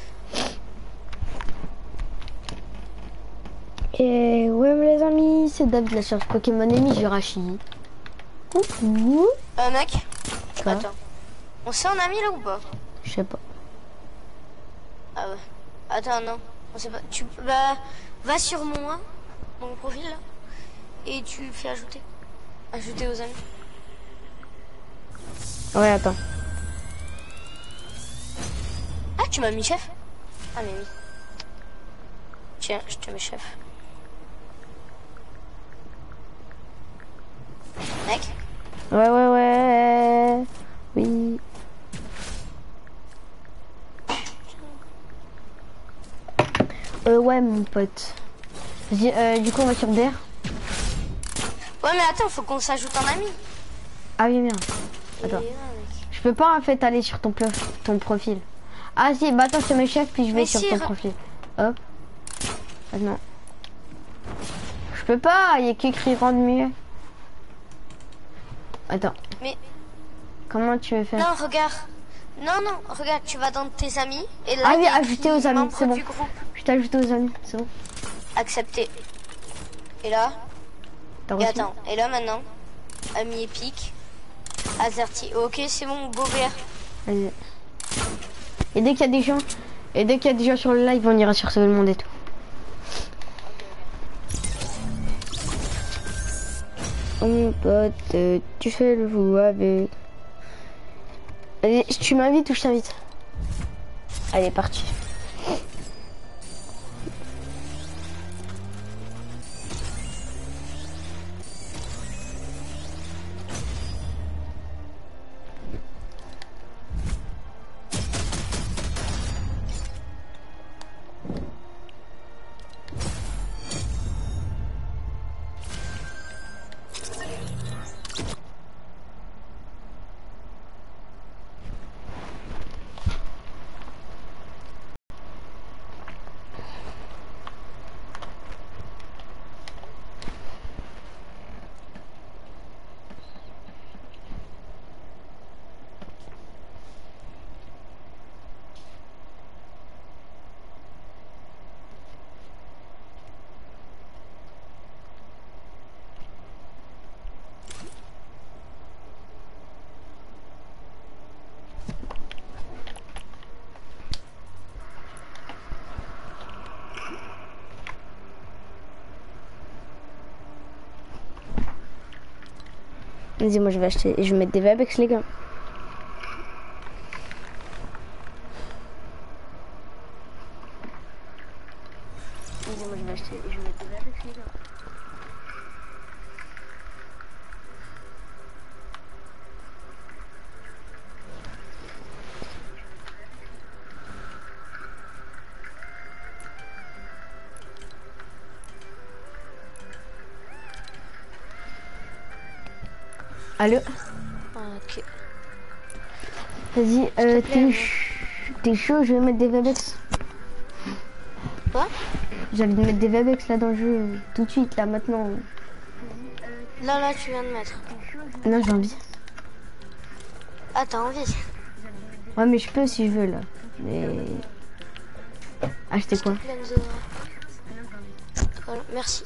Et ouais, les amis, c'est David la cherche Pokémon Amy Jirachi. Coucou. Euh, mec. Quoi? Attends. On s'est en ami là ou pas? Je sais pas. Ah ouais. Attends, non. On sait pas. Tu bah, va sur moi, mon profil là, et tu fais ajouter. Ajouter aux amis. Ouais, attends. Ah, tu m'as mis chef? Ah, mais oui. Tiens, je te mets chef. Mec? Ouais, ouais, ouais. Oui. Euh, ouais, mon pote. Vas-y, euh, du coup, on va sur B R. Ouais, mais attends, faut qu'on s'ajoute en ami. Ah oui, merde. Attends. Et, ouais, mec. Je peux pas en fait aller sur ton, plo- ton profil. Ah si, bah attends, c'est mes chefs, puis je vais Mais sur si, ton re- profil. Hop. Ah non. Je peux pas, il y a qu'écrit rendre mieux. Attends, Mais comment tu veux faire? non, regarde. Non, non, regarde, tu vas dans tes amis. Et là, Ah il oui, y a ajouter écrit aux amis, membre c'est bon. du groupe. Je t'ai ajouté aux amis, c'est bon. Accepté. Et là, T'as et reçu? attends, et là maintenant, ami épique, Azerty. Ok, c'est bon, beau vert. Vas-y. Et dès qu'il y a des gens, et dès qu'il y a des gens sur le live, on ira sur Sauver le Monde et tout. pote, euh, tu fais le fou avec... Allez, tu m'invites ou je t'invite? Allez, parti. Vas-y, moi je vais acheter et je vais mettre des Webex, les gars. Vas-y, moi je vais acheter et je vais mettre des Webex, les gars. Allô? Ok. Vas-y, euh, t'es t'es chaud, je vais mettre des Webex. Quoi? J'allais te mettre des Webex là dans le jeu, tout de suite, là, maintenant. Là, là, tu viens de mettre. Non, j'ai envie. Ah, t'as envie? Ouais, mais je peux si je veux, là. Mais... Acheter quoi? Pleine de... Voilà, merci.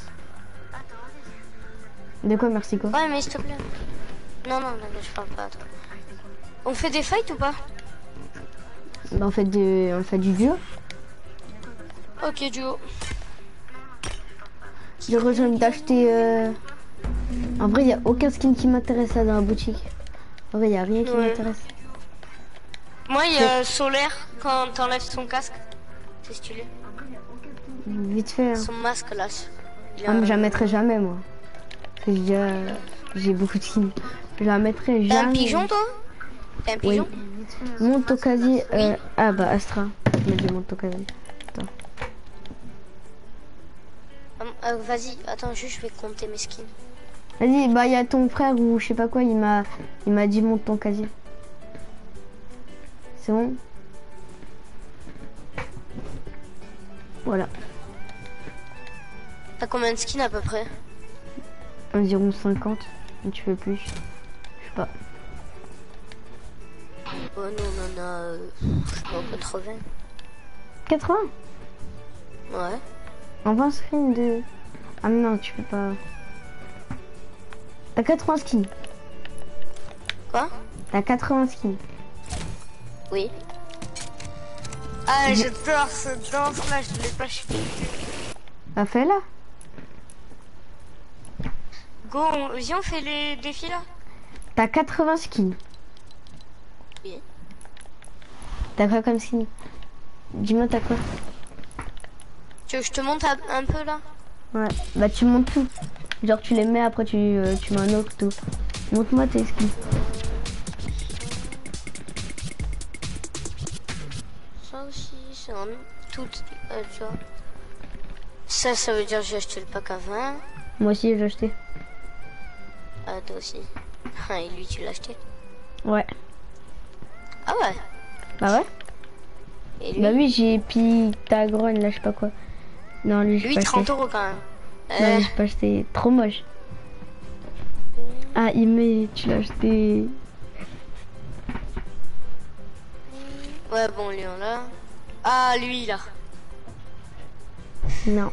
De quoi, merci quoi? Ouais, mais s'il te plaît. Non, non, non, je parle pas à toi. On fait des fights ou pas? Bah, on fait, du... on fait du duo. Ok, duo. J'ai besoin d'acheter... Euh... En vrai, il n'y a aucun skin qui m'intéresse là dans la boutique. En vrai, il n'y a rien qui Ouais. m'intéresse. Moi, il y a solaire quand t'enlèves son casque. C'est stylé. Vite fait. Hein. Son masque là. Il a Ah, mais un- je la mettrai jamais, moi. Parce que j'ai déjà... j'ai beaucoup de skins. Je la mettrai T'as jamais. un pigeon, toi? T'as un Oui. pigeon? Monte au casier. Euh... Ah bah Astra. Je me dis monte au casier. Attends. Hum, euh, Vas-y, attends, juste je vais compter mes skins. Vas-y, bah il y a ton frère ou je sais pas quoi, il m'a il m'a dit monte ton casier. C'est bon? Voilà. T'as combien de skins à peu près? Environ cinquante. Un petit peu plus. Je sais pas. Oh non, on en a, euh, je sais pas, quatre-vingts. quatre-vingts? Ouais. En vingt skins de... Ah mais non, tu peux pas... T'as quatre-vingts skins. Quoi? T'as quatre-vingts skins. Oui. Ah, j'adore ce danse là, je l'ai pas chiffré. T'as fait là? Go, on... viens, on fait les défis là. T'as quatre-vingts skins. Oui. T'as quoi comme skin? Dis-moi t'as quoi? Tu veux que je te montre un- un peu là? Ouais, bah tu montes tout. Genre tu les mets, après tu, euh, tu mets un autre tout. Montre-moi tes skins. Ça aussi, c'est en tout, euh, tu vois. Ça, ça veut dire que j'ai acheté le pack à vingt. Moi aussi j'ai acheté. Ah, toi aussi. Ah, et lui, tu l'as acheté? Ouais. Ah ouais? Bah ouais. Et lui? Bah oui, j'ai Pythagoras, là je sais pas quoi. Non, lui j'ai Lui, pas trente acheté. euros quand même. Non, Euh, lui, j'ai pas acheté. Trop moche. Ah, Ime, tu l'as acheté. ouais, bon, lui, on l'a. Ah, lui, là. Non.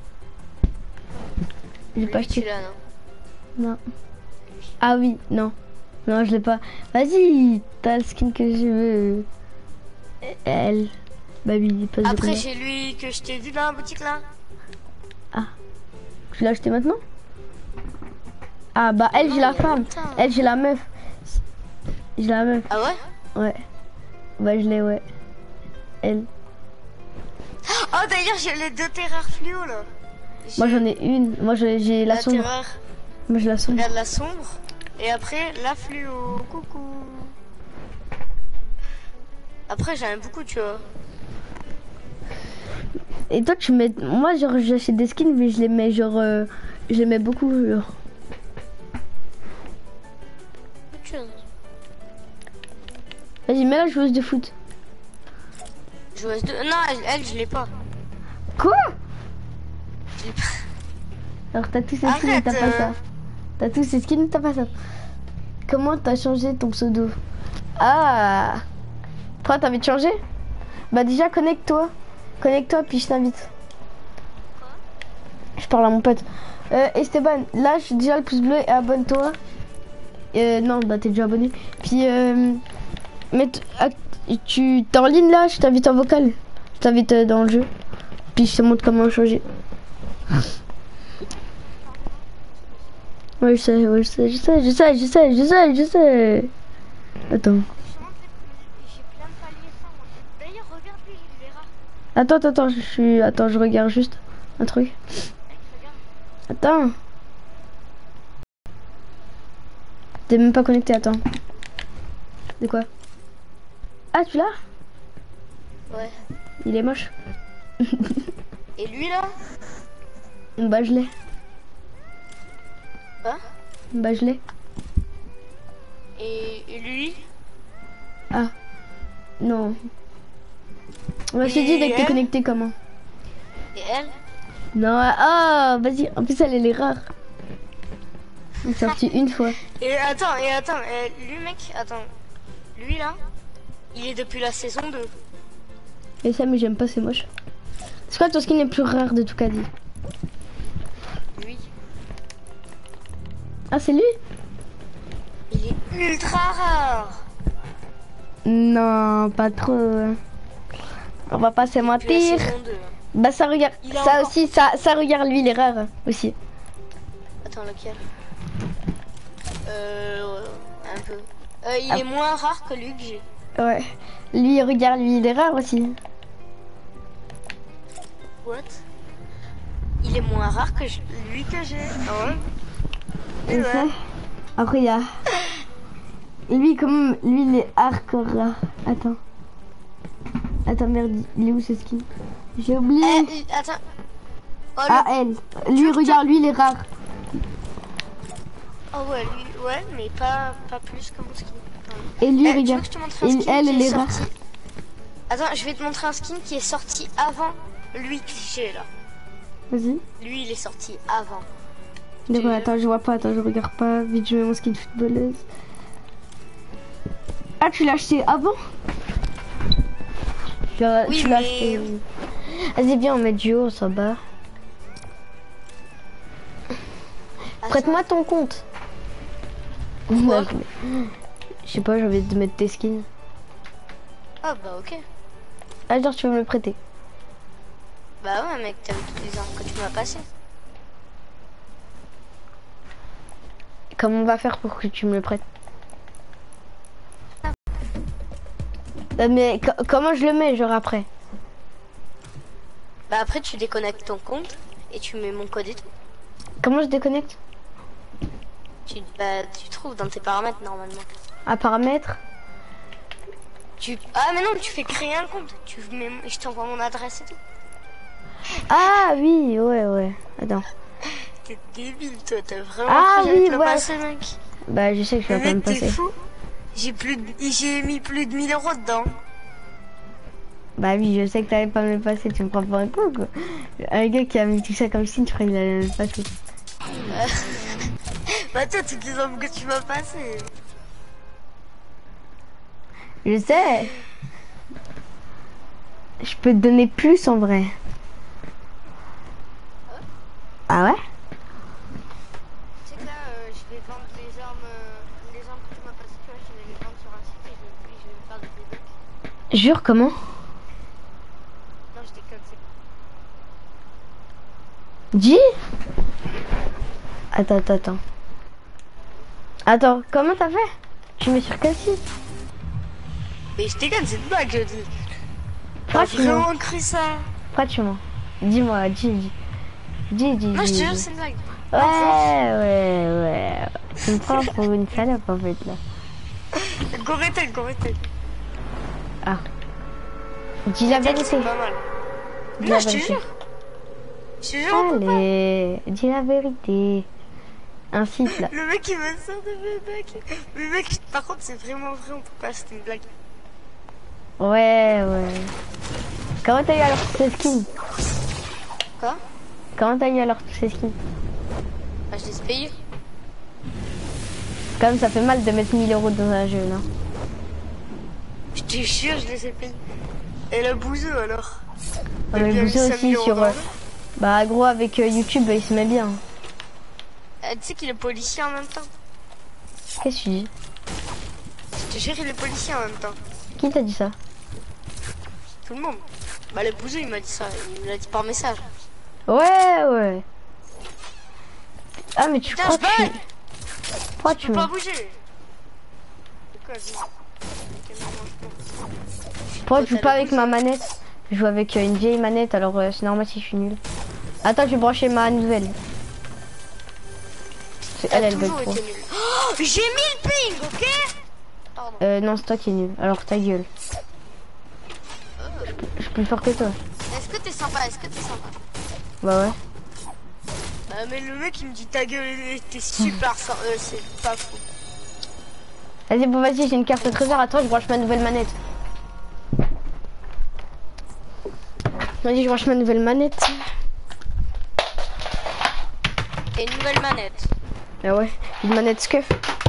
J'ai pas Lui, tu acheté. l'as, non? Non. Ah oui, non. Non, je l'ai pas. Vas-y, t'as le skin que je veux. Elle. Bah oui, pas de Après, combien. j'ai lui que je t'ai vu dans la boutique, là. Tu l'as acheté maintenant? Ah bah elle Non, j'ai la il y a femme. longtemps. Elle j'ai la meuf. J'ai la meuf. Ah ouais? Ouais. Bah je l'ai ouais. Elle. Oh d'ailleurs j'ai les deux terreurs fluo là. Moi J'ai j'en ai une. Moi j'ai j'ai la, la sombre. terreur, Moi j'ai la sombre. regarde la sombre. Et après la fluo. Coucou. Après j'en ai beaucoup tu vois. Et toi tu mets. Moi genre j'achète des skins mais je les mets genre. euh, Je les mets beaucoup genre. Autre chose. Vas-y mets la joueuse de foot. Joueuse de... Non elle, elle je l'ai pas. Quoi? Je l'ai pas. Alors t'as tous ces skins et Arrête, t'as pas euh. ça. T'as tous ces skins et t'as pas ça. Comment t'as changé ton pseudo? Ah. Toi t'as envie de changer? Bah déjà connecte-toi. Connecte-toi puis je t'invite. Je parle à mon pote. Euh, Esteban, lâche déjà le pouce bleu et abonne-toi. Euh, non, bah t'es déjà abonné. Puis euh, mais t- ac- tu t'es en ligne là, je t'invite en vocal. Je t'invite euh, dans le jeu. Puis je te montre comment changer. Ouais, je sais, ouais, je sais, je sais, je sais, je sais, je sais, je sais. Attends. J'ai plein de paliers sans moi. D'ailleurs regarde lui, il verra. Attends, attends, attends, je suis. Attends, je regarde juste un truc. Mec, regarde. Attends. T'es même pas connecté, attends. De quoi? Ah, tu l'as? Ouais. Il est moche. Et lui là? Bah, je l'ai. Hein? Bah, je l'ai. Et, et lui? Ah. Non. Bah, je t'ai dit dès que t'es elle connecté, comment? Et elle? Non, ah, vas-y. En plus, elle, elle est rare. Elle est sortie une fois. Et attends, et attends, euh, lui mec, attends. Lui là, il est depuis la saison deux. Et ça, mais j'aime pas, c'est moche. C'est quoi ton skin le plus rare de tout cas dit? Lui, Ah, c'est lui? il est ultra rare. Non, pas trop. hein. On va pas se Depuis la mentir. saison deux. Bah ça regarde, Il a ça encore- aussi, ça, ça regarde lui, il est rare aussi. Attends, lequel? Euh, ouais, un peu. Euh, il Ah. est moins rare que lui que j'ai. Ouais. Lui, regarde lui, il est rare aussi. What? Il est moins rare que je- lui que j'ai. Ah ouais? Et Ouais. ça. Après il y a. Lui comme lui il est hardcore rare. Attends. Attends merde, il est où ce skin? J'ai oublié. Eh, attends. Oh, Ah le- elle. Lui regarde lui il est rare. oh ouais, lui, ouais, mais pas, pas plus que mon skin. Attends. Et lui Eh, tu veux regarde. que je te montre un Et skin elle qui elle est est rare. sorti... Attends, je vais te montrer un skin qui est sorti avant lui que j'ai là. Vas-y. Lui, il est sorti avant. D'accord, Tu- attends, je vois pas, attends, je regarde pas. Vite, je mets mon skin de footballeuse. Ah, tu l'as acheté avant? Tu l'as Oui, tu l'as mais- acheté. Vas-y, viens, on met duo, on s'en bat. Attends. Prête-moi ton compte. Pourquoi? Ouais, mais- Je sais pas, j'ai envie de mettre tes skins. Ah bah ok. Ah, genre, tu veux me le prêter? Bah ouais mec, t'as vu toutes les armes que tu m'as passées. Comment on va faire pour que tu me le prêtes? Euh, Mais co- comment je le mets, genre après? Bah après tu déconnectes ton compte et tu mets mon code et tout. Comment je déconnecte? Tu, bah, tu trouves dans tes paramètres normalement. À paramètres? Tu... Ah mais non, tu fais créer un compte. Tu mets... Je t'envoie mon adresse et tout. Ah oui, ouais, ouais. Attends. T'es débile toi, t'as vraiment Ah cru que j'allais oui, te le ouais. passer mec. Bah, je sais que je vais Mais pas me mec t'es passer. fou. J'ai plus de... j'ai mis plus de mille euros dedans. Bah oui, je sais que t'allais pas me le passer, tu me prends pour un con quoi. Un gars qui a mis tout ça comme signe, je crois qu'il allait me le passer. Bah toi toutes les armes que tu m'as passées. Je sais. Je peux te donner plus en vrai. Ah ouais? Tu sais que là, euh, je vais vendre les armes, euh, les armes que tu m'as passées, tu vois, je vais les vendre sur un site et je vais, je vais me faire des débats. Jure, comment? Non, je déconne, c'est Dis? Attends, attends, attends. Attends, comment t'as fait? Tu mets sur quel site? Mais je déconne, c'est une blague, je dis. T'as Pratiquement. vraiment cru ça? Pratiquement. Dis-moi, dis, dis. Dis, dis, Non, je te dis, jure, dis. c'est une blague. Ouais, ouais, ouais. Tu me prends pour une salope en fait là. Goretel, Goretel. Ah. Dis la vérité. C'est pas mal. Dis Non, la je te vérité. jure. Je te jure, on peut pas. Allez, dis la vérité. Un site là. Le mec il me sort de mes mecs. Mais mec, par contre, c'est vraiment vrai, on peut pas, c'était une blague. Ouais, ouais. Comment t'as eu alors tous ces skins? Quoi? Comment t'as eu alors tous ces skins? Ah, je les ai payés. Comme ça fait mal de mettre mille euros dans un jeu, non? Je te jure, je les ai payés. Et le bouseux alors? On met le bouseux aussi sur... Euh... Euh... Bah gros, avec euh, YouTube, il se met bien. Euh, tu sais qu'il est policier en même temps? Qu'est-ce que tu dis? Je te jure, il est policier en même temps. Qui t'a dit ça? Tout le monde. Bah le bouseux, il m'a dit ça. Il me l'a dit par message. Ouais, ouais. Ah mais tu Putain, crois je que tu... bug. Pourquoi Je tu peux mets... pas bouger. C'est quoi, vie? Pourquoi je joue pas avec ma manette? Je joue avec euh, une vieille manette, alors euh, c'est normal si je suis nul. Attends, je vais brancher ma nouvelle. Elle, elle bug trop. Oh, j'ai mis le ping, ok? Pardon. Euh, non, c'est toi qui es nul. Alors ta gueule. Je suis plus fort que toi. Est-ce que t'es sympa? Est-ce que t'es sympa? Bah ouais. Bah mais le mec il me dit ta gueule, t'es super sympa. Euh, c'est pas fou. Vas-y, bon vas-y, j'ai une carte au trésor. Attends, je branche ma nouvelle manette. Vas-y, je branche ma nouvelle manette. Et une nouvelle manette. Ah ouais, une manette Scuf.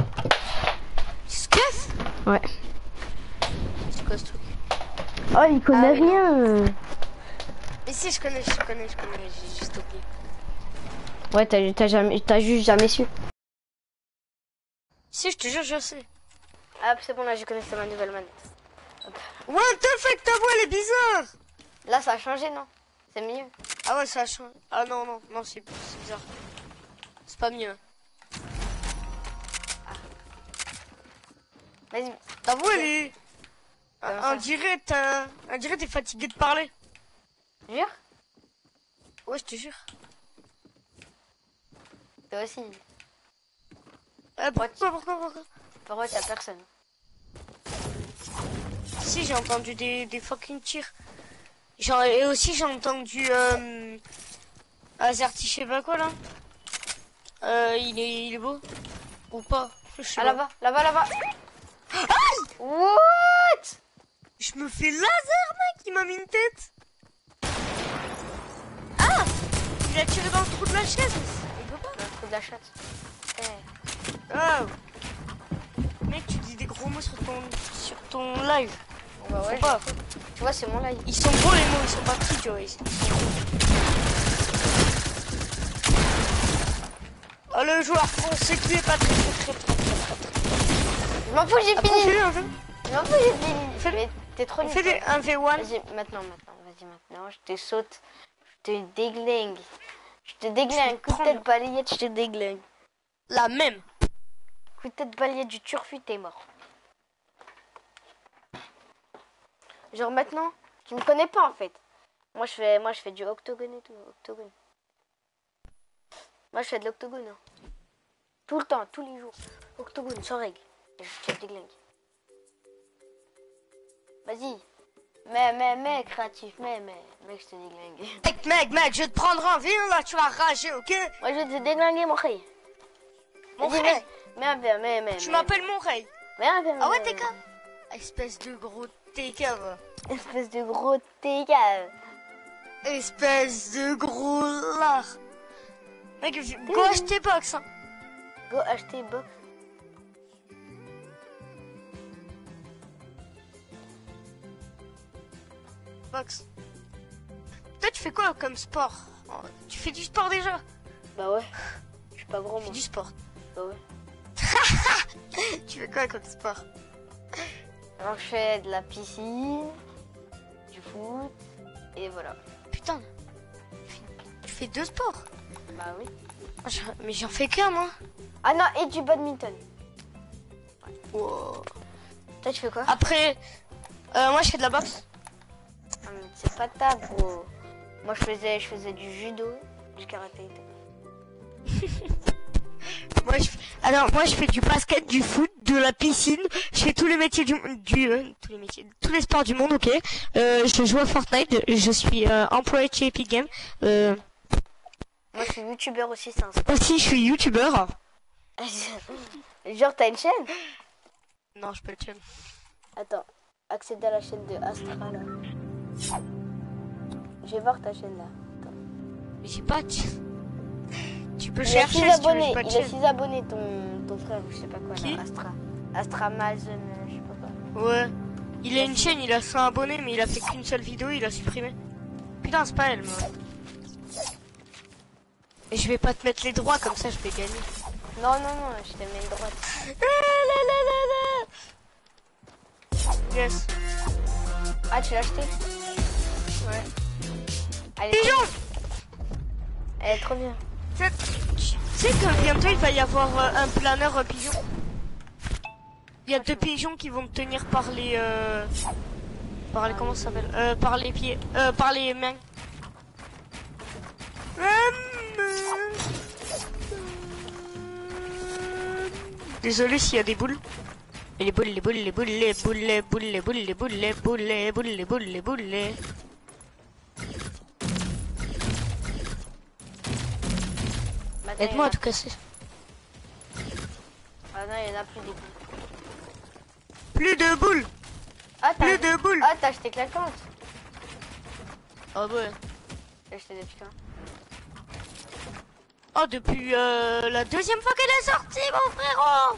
Scuf? Ouais. C'est quoi ce truc? Oh, il connaît Ah, oui, rien. Mais si, je connais, je connais, je connais, j'ai juste oublié. Ouais, t'as t'as jamais, t'as juste jamais su. Si, je te jure, je sais. Ah, c'est bon, là, je connais ma nouvelle manette. Hop. What the fuck, ta voix elle est bizarre. Là, ça a changé, non? C'est mieux. Ah ouais, ça a changé. Ah non, non, non, c'est bizarre. C'est pas mieux. Vas-y. Ta voix elle est... Comment On ça? dirait, t'as... On dirait t'es fatigué de parler. Jure? Ouais, je te jure. Toi aussi. Euh, pourquoi, pourquoi, pourquoi? Pourquoi t'as personne? Si, j'ai entendu des, des fucking tirs. Genre, et aussi, j'ai entendu... Euh... Azerty, je sais pas quoi, là. Euh, il est, il est beau? Ou pas? Je sais Ah, pas. là-bas, là-bas, là-bas. Aïe! What? Je me fais laser, mec! Il m'a mis une tête! Ah! Il a tiré dans le trou de la chaise! Il peut pas? Dans le trou de la chatte. Eh. Oh! Mec, tu dis des gros mots sur ton, sur ton live. Bah ouais, Faut pas. tu vois, c'est mon live. Ils sont beaux les mots, ils sont pas petits, tu vois. Ils sont... Oh, le joueur français qui est pas très très très très très très. Je m'en fous, j'ai Après, fini. fais-le un peu. Je m'en fous, j'ai fini. Fais- Mais t'es trop On nul. fait des toi. un v un. Vas-y, maintenant, maintenant, vas-y, maintenant. Je te saute. Je te déglingue. Je te déglingue. Coup de prends- tête balayette, je te déglingue. La même. Coup de tête balayette du turfu, t'es mort. Genre maintenant, tu me connais pas en fait. Moi je fais, moi je fais du octogone et tout, octogone. Moi je fais de l'octogone. Hein. Tout le temps, tous les jours. Octogone, sans règle. Et je te déglingue. Vas-y. Mais, mais, mais, créatif, mais, mais, mec, je te déglingue. Mec, mec, mec, je vais te prendre en ville là, tu vas rager, ok? Moi je vais te déglinguer, mon rey. Mon Vas-y, frère, mais, mais, mais, mais. tu mais, m'appelles mon rey. mais, mais, Ah ouais, mais, t'es cave. Espèce de gros técave. Espèce de gros téga. Espèce de gros lard. Mec, go acheter box, hein. Go acheter box. Box. Toi, tu fais quoi comme sport? Tu fais du sport déjà? Bah ouais. Je suis pas gros, Tu fais moi. du sport. Bah ouais. Tu fais quoi comme sport? Alors je fais de la piscine, du foot, et voilà. Putain. Tu fais deux sports? Bah oui. Je- Mais j'en fais qu'un, moi. Ah non, et du badminton. Wow. Toi, tu fais quoi? Après, euh, moi je fais de la boxe. Ah, mais c'est pas ta bro. Moi, je faisais, je faisais du judo, du karaté. Moi, je... Alors moi je fais du basket, du foot, de la piscine. Je fais tous les métiers du, du euh, tous les métiers, tous les sports du monde. Ok. Euh, je joue à Fortnite. Je suis euh, employé chez Epic Games. Euh, Moi, je suis youtubeur aussi, c'est un sport. aussi, je suis youtubeur. Genre, t'as une chaîne? Non, je peux le chaîne. Attends, accéder à la chaîne de Astra là. Je vais voir ta chaîne là. Attends. Mais j'ai pas. De... Tu peux Il a chercher. six Si tu veux, abonnés, j'ai pas de il a chaîne. six abonnés ton, ton frère, je sais pas quoi Qui? là. Astra. Astra Mazen, euh, je sais pas quoi. Ouais. Il a une chaîne, il a cent abonnés, mais il a fait qu'une seule vidéo, il a supprimé. Putain, c'est pas elle, moi. Et je vais pas te mettre les droits, comme ça je vais gagner. Non, non, non, je te mets une droite. Yes. Ah, tu l'as acheté? Ouais. Elle est, Pigeon! elle est trop bien. Tu sais que bientôt il va y avoir euh, un planeur euh, pigeon. Il y a deux pigeons qui vont te tenir par les... Euh... Par les... Comment ça s'appelle euh, Par les pieds. Euh, par les mains. Désolé s'il y a des boules. Et les boules, les boules, les boules, les boules, les boules, les boules, les boules, les boules, les boules, les boules, les boules, les... Aide-moi à tout casser. Ah non, il y en a plus des boules. Plus de boules. Ah, t'as Plus de boules. Ah, t'as acheté claquante. Ah ouais. T'as acheté depuis quand? Oh, depuis euh, la deuxième fois qu'elle est sortie, mon frérot.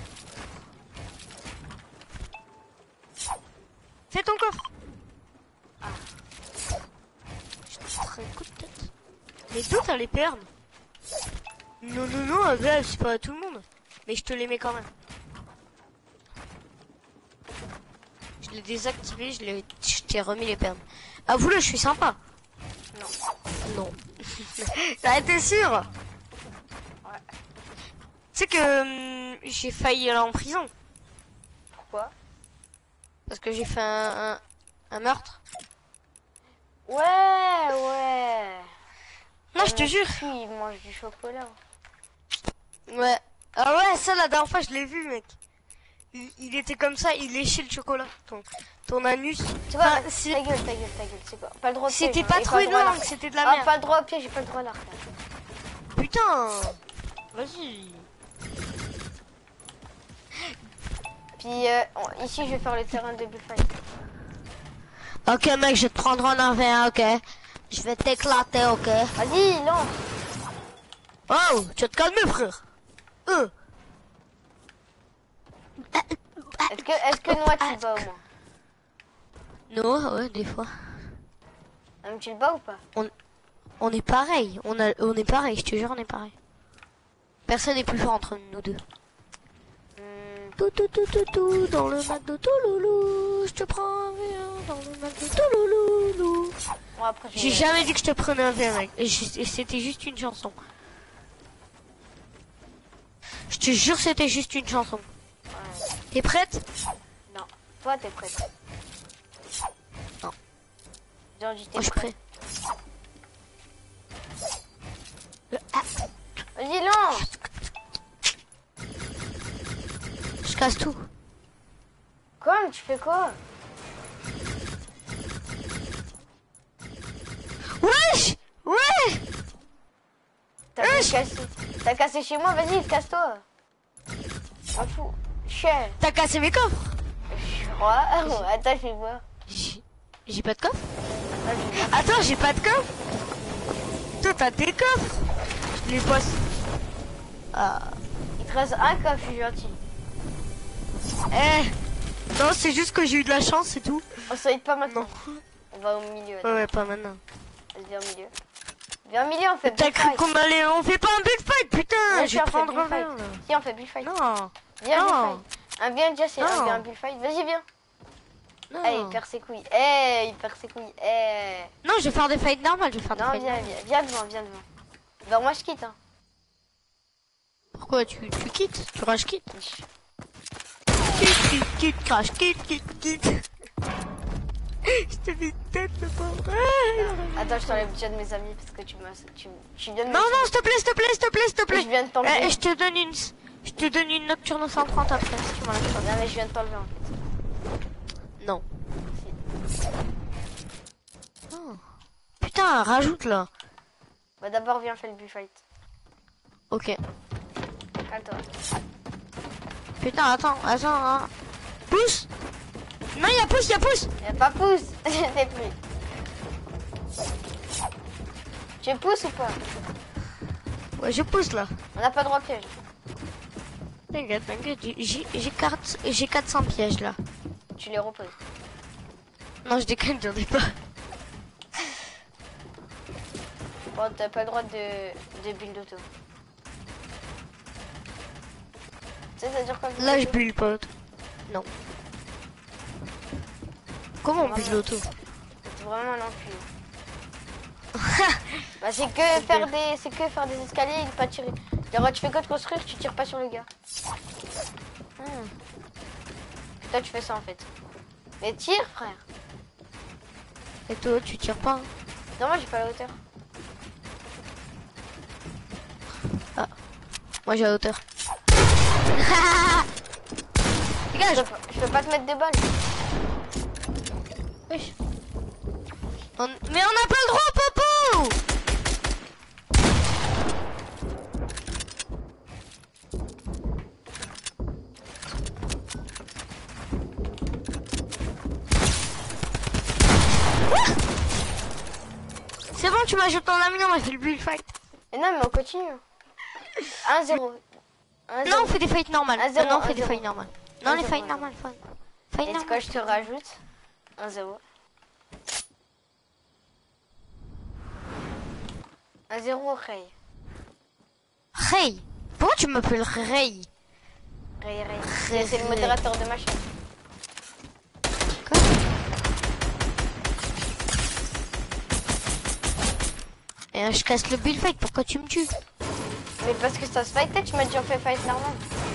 Fais ton coffre. Ah. Je te ferai un coup de tête. Mais d'où t'as les perles? Non, non, non, euh, c'est pas à tout le monde. Mais je te les mets quand même. Je l'ai désactivé, je l'ai, je t'ai remis les perles. Ah, vous là, je suis sympa. Non. Non. Ça été sûr. Ouais. Tu sais que hum, j'ai failli aller en prison. Pourquoi? Parce que j'ai fait un, un, un meurtre. Ouais, ouais. Non, je te jure. Si, il mange du chocolat. Ouais. Ah ouais, ça, la dernière fois, je l'ai vu, mec. Il, il était comme ça, il léchait le chocolat. Ton, ton anus. C'est quoi? Enfin, Ta c'est- gueule, ta gueule, ta gueule, c'est quoi? Pas le droit au piège. C'était hein, pas et trop le une droit à langue, l'arc. c'était de la Ah, merde. pas le droit au piège, j'ai pas le droit à l'arc. Putain. Vas-y. Puis euh, on- ici, je vais faire le terrain de bullfight. Ok, mec, je vais te prendre en un v un, ok. Je vais t'éclater, ok. Vas-y, lance. Oh, tu vas te calmer, frère. Euh. Est-ce que, est-ce que Noah, tu le bats au moins? Non, ouais, des fois. Ah, mais tu le bats ou pas? On est pareil, on, a, on est pareil, je te jure, on est pareil. Personne n'est plus fort entre nous deux. Hmm, Tout, tout, tout, tout, tout, dans le Mac de Touloulou, je te prends un V un dans le Mac de Touloulou. Bon, après, je J'ai vais- jamais dit que je te prenais un V un, mec. Et je- et c'était juste une chanson. Je te jure, c'était juste une chanson. Ouais. T'es prête? Non. Toi, t'es prête? Non. Genre, du t'es Moi, je suis prêt. prêt. Euh, ah, Vas-y, lance. je casse tout. Quoi? Mais tu fais quoi? Wesh! Ouais! T'as cassé. T'as cassé chez moi, vas-y, casse-toi. M'en fous. Chien. T'as cassé mes coffres? Ouais, attends, je vais voir. J'ai j'ai pas de coffre? Attends, je vais voir. Attends, j'ai pas de coffre. Toi, t'as des coffres. Je les bosse. Ah. Il te reste un coffre, je suis gentil. Eh. Non, c'est juste que j'ai eu de la chance, c'est tout. On s'aide pas maintenant. Non. On va au milieu. Ouais, ouais, pas maintenant. Vas-y, viens au milieu. Viens au milieu, on fait T'as cru bullfight. qu'on allait... On fait pas un big fight, putain. Ouais, Je si, vais on fait prendre un bullfight. verre, là. Si, on fait bullfight. Non. Viens, Non. bullfight. Un bien déjà, c'est un Non. bien bullfight. Vas-y, viens. Non. Eh, il perd ses couilles. Eh, il perd ses couilles. Eh. Non, je vais faire des fights normales, je vais faire des Non, fights viens, normales. viens, viens devant, viens devant. Vers moi, je quitte. Hein. Pourquoi tu, tu quittes? Tu rage quittes? quitte, quitte, crash, quitte, quitte, quitte. Je te mets une tête, le pauvre. Attends, je t'enlève déjà de mes amis parce que tu m'as... Tu, tu viens de Non, non, s'il te plaît, s'il te plaît, s'il te plaît, s'il te plaît. Je viens de t'enlever. Eh, je te donne une... Je te donne une nocturne cent trente après, si tu m'enlèves pas. Non, mais je viens de t'enlever en fait. Non. Oh. Putain, rajoute là. Bah d'abord, viens, fais le bullfight. Ok. Calme-toi. Putain, attends, attends, hein. Pousse. Non, il y a pousse, il y a pousse. Y'a pas pouce. J'ai plus. Tu pousses ou pas? Ouais, je pousse là. On n'a pas droit au piège. T'inquiète, t'inquiète, j'ai j'ai quatre- j'ai quatre cents pièges là. Tu les reposes. Non, je déconne, j'en ai pas. Bon, t'as pas le droit de, de build auto. Tu sais, ça dure combien de Là, je temps? bulle pas. Non. Comment on bulle l'auto? C'est vraiment un enculé. Bah c'est que faire des c'est que faire des escaliers et pas tirer. Genre tu fais que de construire, tu tires pas sur le gars. Hmm. Toi tu fais ça en fait. Mais tire frère. Et toi, tu tires pas, hein? Non moi j'ai pas la hauteur. Moi, j'ai la hauteur. Je Dégage. peux, je peux pas te mettre des balles. Wesh. On- Mais on n'a pas le droit, Popo. C'est bon, tu m'as jeté en ami, on a fait le bullfight. Mais non mais on continue. un zéro. Non, on fait des fights normales. Un zéro, Non, on un fait des zéro. fights normales. Non, Un les zéro, fights un normales, fun. Fight Et normales. quand je te rajoute un zéro. un zéro Ray. Ray. Pourquoi tu m'appelles Ray? Ray Ray. Ray, C'est le Ray. modérateur de ma chaîne. Quoi? Et je casse le bullfight, pourquoi tu me tues? Mais parce que ça se fightait, tu m'as dit on fait fight normal.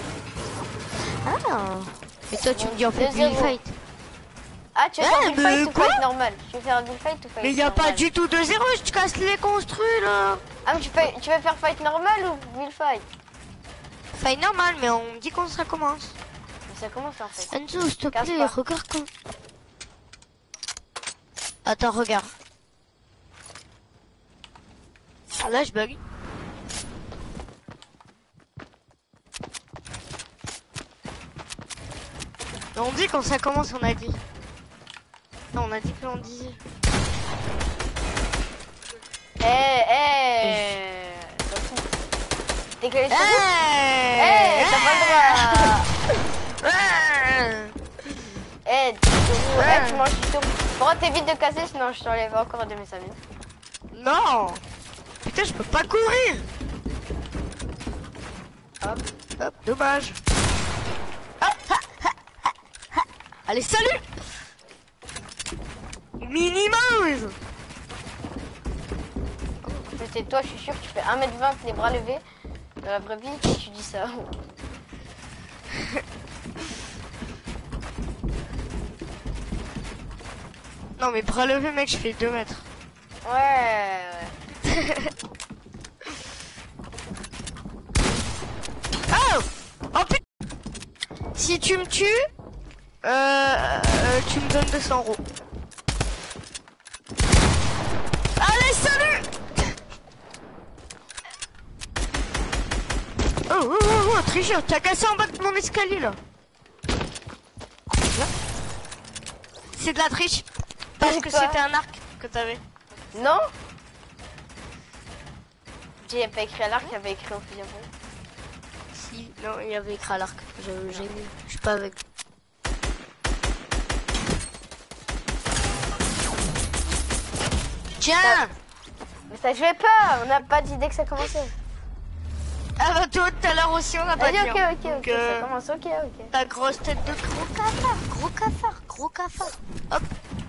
Ah. Et toi, tu me dis on fait deux zéro. bullfight. Ah, tu veux Eh, faire un bullfight mais ou quoi fight normal? Tu veux faire un bullfight ou fight Mais y a normal? pas du tout de zéro, je te casse les construits là. Ah, mais tu, fais, tu veux faire fight normal ou bullfight? Fight normal, mais on me dit quand ça commence. Mais ça commence en fait. Enzo, s'il te Casse plaît, pas. regarde quand. Attends, regarde. Là, je bug. On dit quand ça commence, on a dit. Non, on a dit que l'on disait. Eh, eh t'en fous. T'es que les cheveux? Eh, Eh, t'as pas le droit. Eh, tu tournes, Ouais. eh, tu manges du tour. Bon, t'évites de casser, sinon je t'enlève encore de mes amis. Non. Putain, je peux pas courir. Hop. Hop, dommage. Hop, ha, ha, ha, ha. Allez, salut. Minimum. C'était toi, je suis sûr que tu fais un mètre vingt les bras levés. Dans la vraie vie, tu dis ça. Non, mais bras levés, mec, je fais deux mètres. Ouais, ouais. Oh. Oh putain. Si tu me tues, euh, euh, tu me donnes deux cents euros. Allez, salut. Oh, oh, oh, oh, tricheur, t'as cassé en bas de mon escalier, là. C'est de la triche. Parce que Pourquoi? c'était un arc que t'avais. Non? J'ai pas écrit à l'arc, il avait écrit au fusil à pompe. Si, non, il y avait écrit à l'arc. Je- J'ai mis. Je suis pas avec. Tiens. Mais ça jouait pas, on n'a pas d'idée que ça commençait. Ah bah toi tout à l'heure aussi on a pas Vas-y, dit. ok, hein. ok, Donc, ok, euh, ça commence, ok, ok. ta grosse tête de gros cafard, gros cafard, gros cafard. Hop.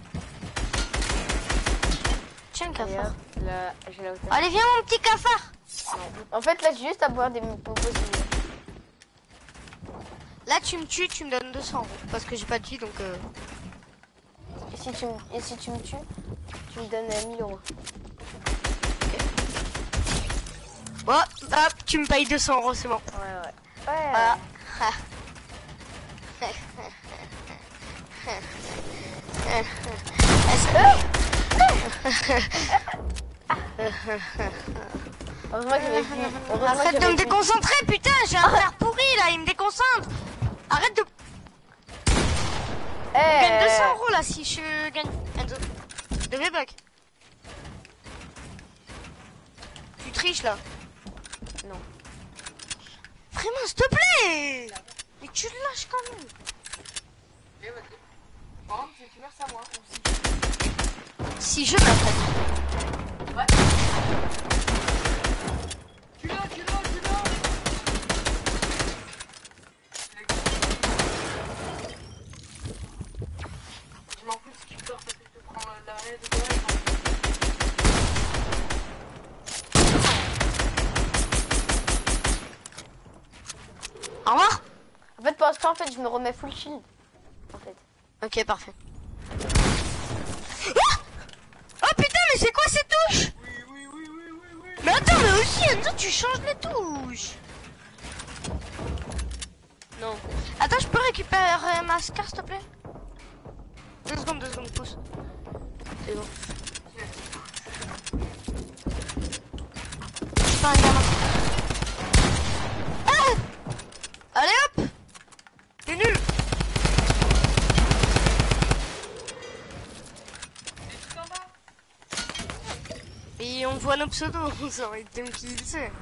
Tiens le Allez, cafard. hop, là, j'ai la hauteur. Allez viens mon petit cafard. Non. En fait, là, j'ai juste à boire des popos. Là tu me tues, tu me donnes deux deux cents euros. Parce que j'ai pas de vie, donc... Euh... Et si tu, me- et si tu me tues, tu me donnes euh, mille euros. Bon, hop, tu me payes deux cents euros, c'est bon. Ouais, ouais. Ouais. Voilà. Heureusement que j'avais vu. Heureusement que Arrête de j'avais me vu. déconcentrer, putain, j'ai un frère pourri là, il me déconcentre. Arrête de... Eh, Je gagne deux cents euros là si je gagne Enzo. De mes bugs. Tu triches là. Non. Vraiment, s'il te plaît. Mais tu le lâches quand même. Si je m'apprête. Ouais. Tu l'as, tu l'as, tu l'as. Je m'en fous de ce qui sort parce que je te prends l'arrêt de toi. Au revoir. En fait, pour l'instant, en fait, je me remets full shield. En fait. Ok, parfait. Ah oh putain, mais c'est quoi ces touches? Oui, oui, oui, oui, oui, oui. Mais attends, mais aussi, Enzo, tu changes les touches. Non. Attends, je peux récupérer ma scar, s'il te plaît? Deux secondes, deux secondes, pousse. C'est bon. Je suis pas un gamin. Ah allez hop. T'es nul. Et on voit nos pseudos, ça aurait été qui le sait.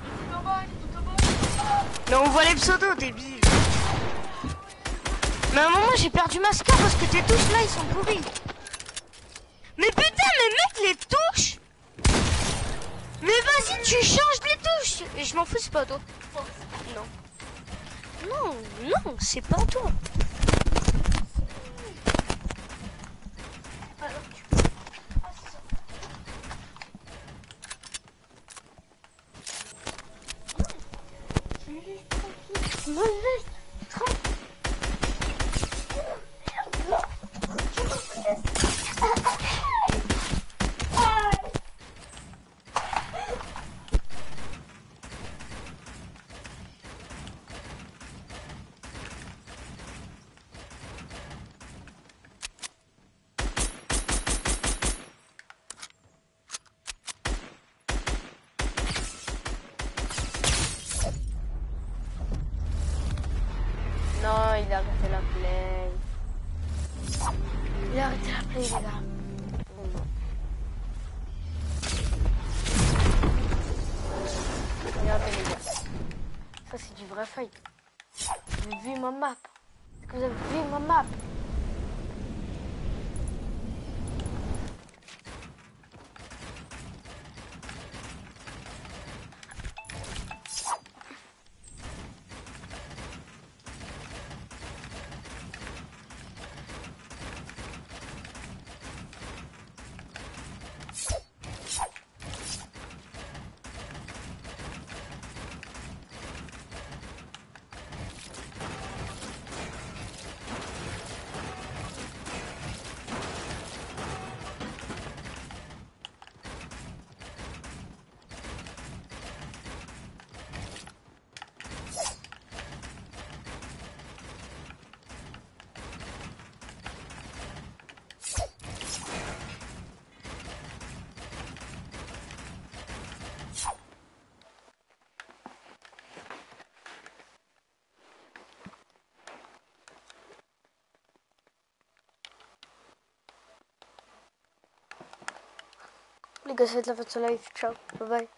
Mais on voit les pseudos, débile. Mais à un moment j'ai perdu ma scar parce que tes touches là ils sont pourris. Mais putain, mais mec, les touches. Mais vas-y, tu changes les touches. Et je m'en fous, c'est pas toi. Non. Non, non, c'est pas toi. Non, il a arrêté la play. Il a arrêté la play, les gars. Regardez, les gars. Ça, c'est du vrai fight. Vous avez vu ma map? Est-ce que vous avez vu ma map? Les gars, ça va être la fin de ce live. Ciao, bye bye.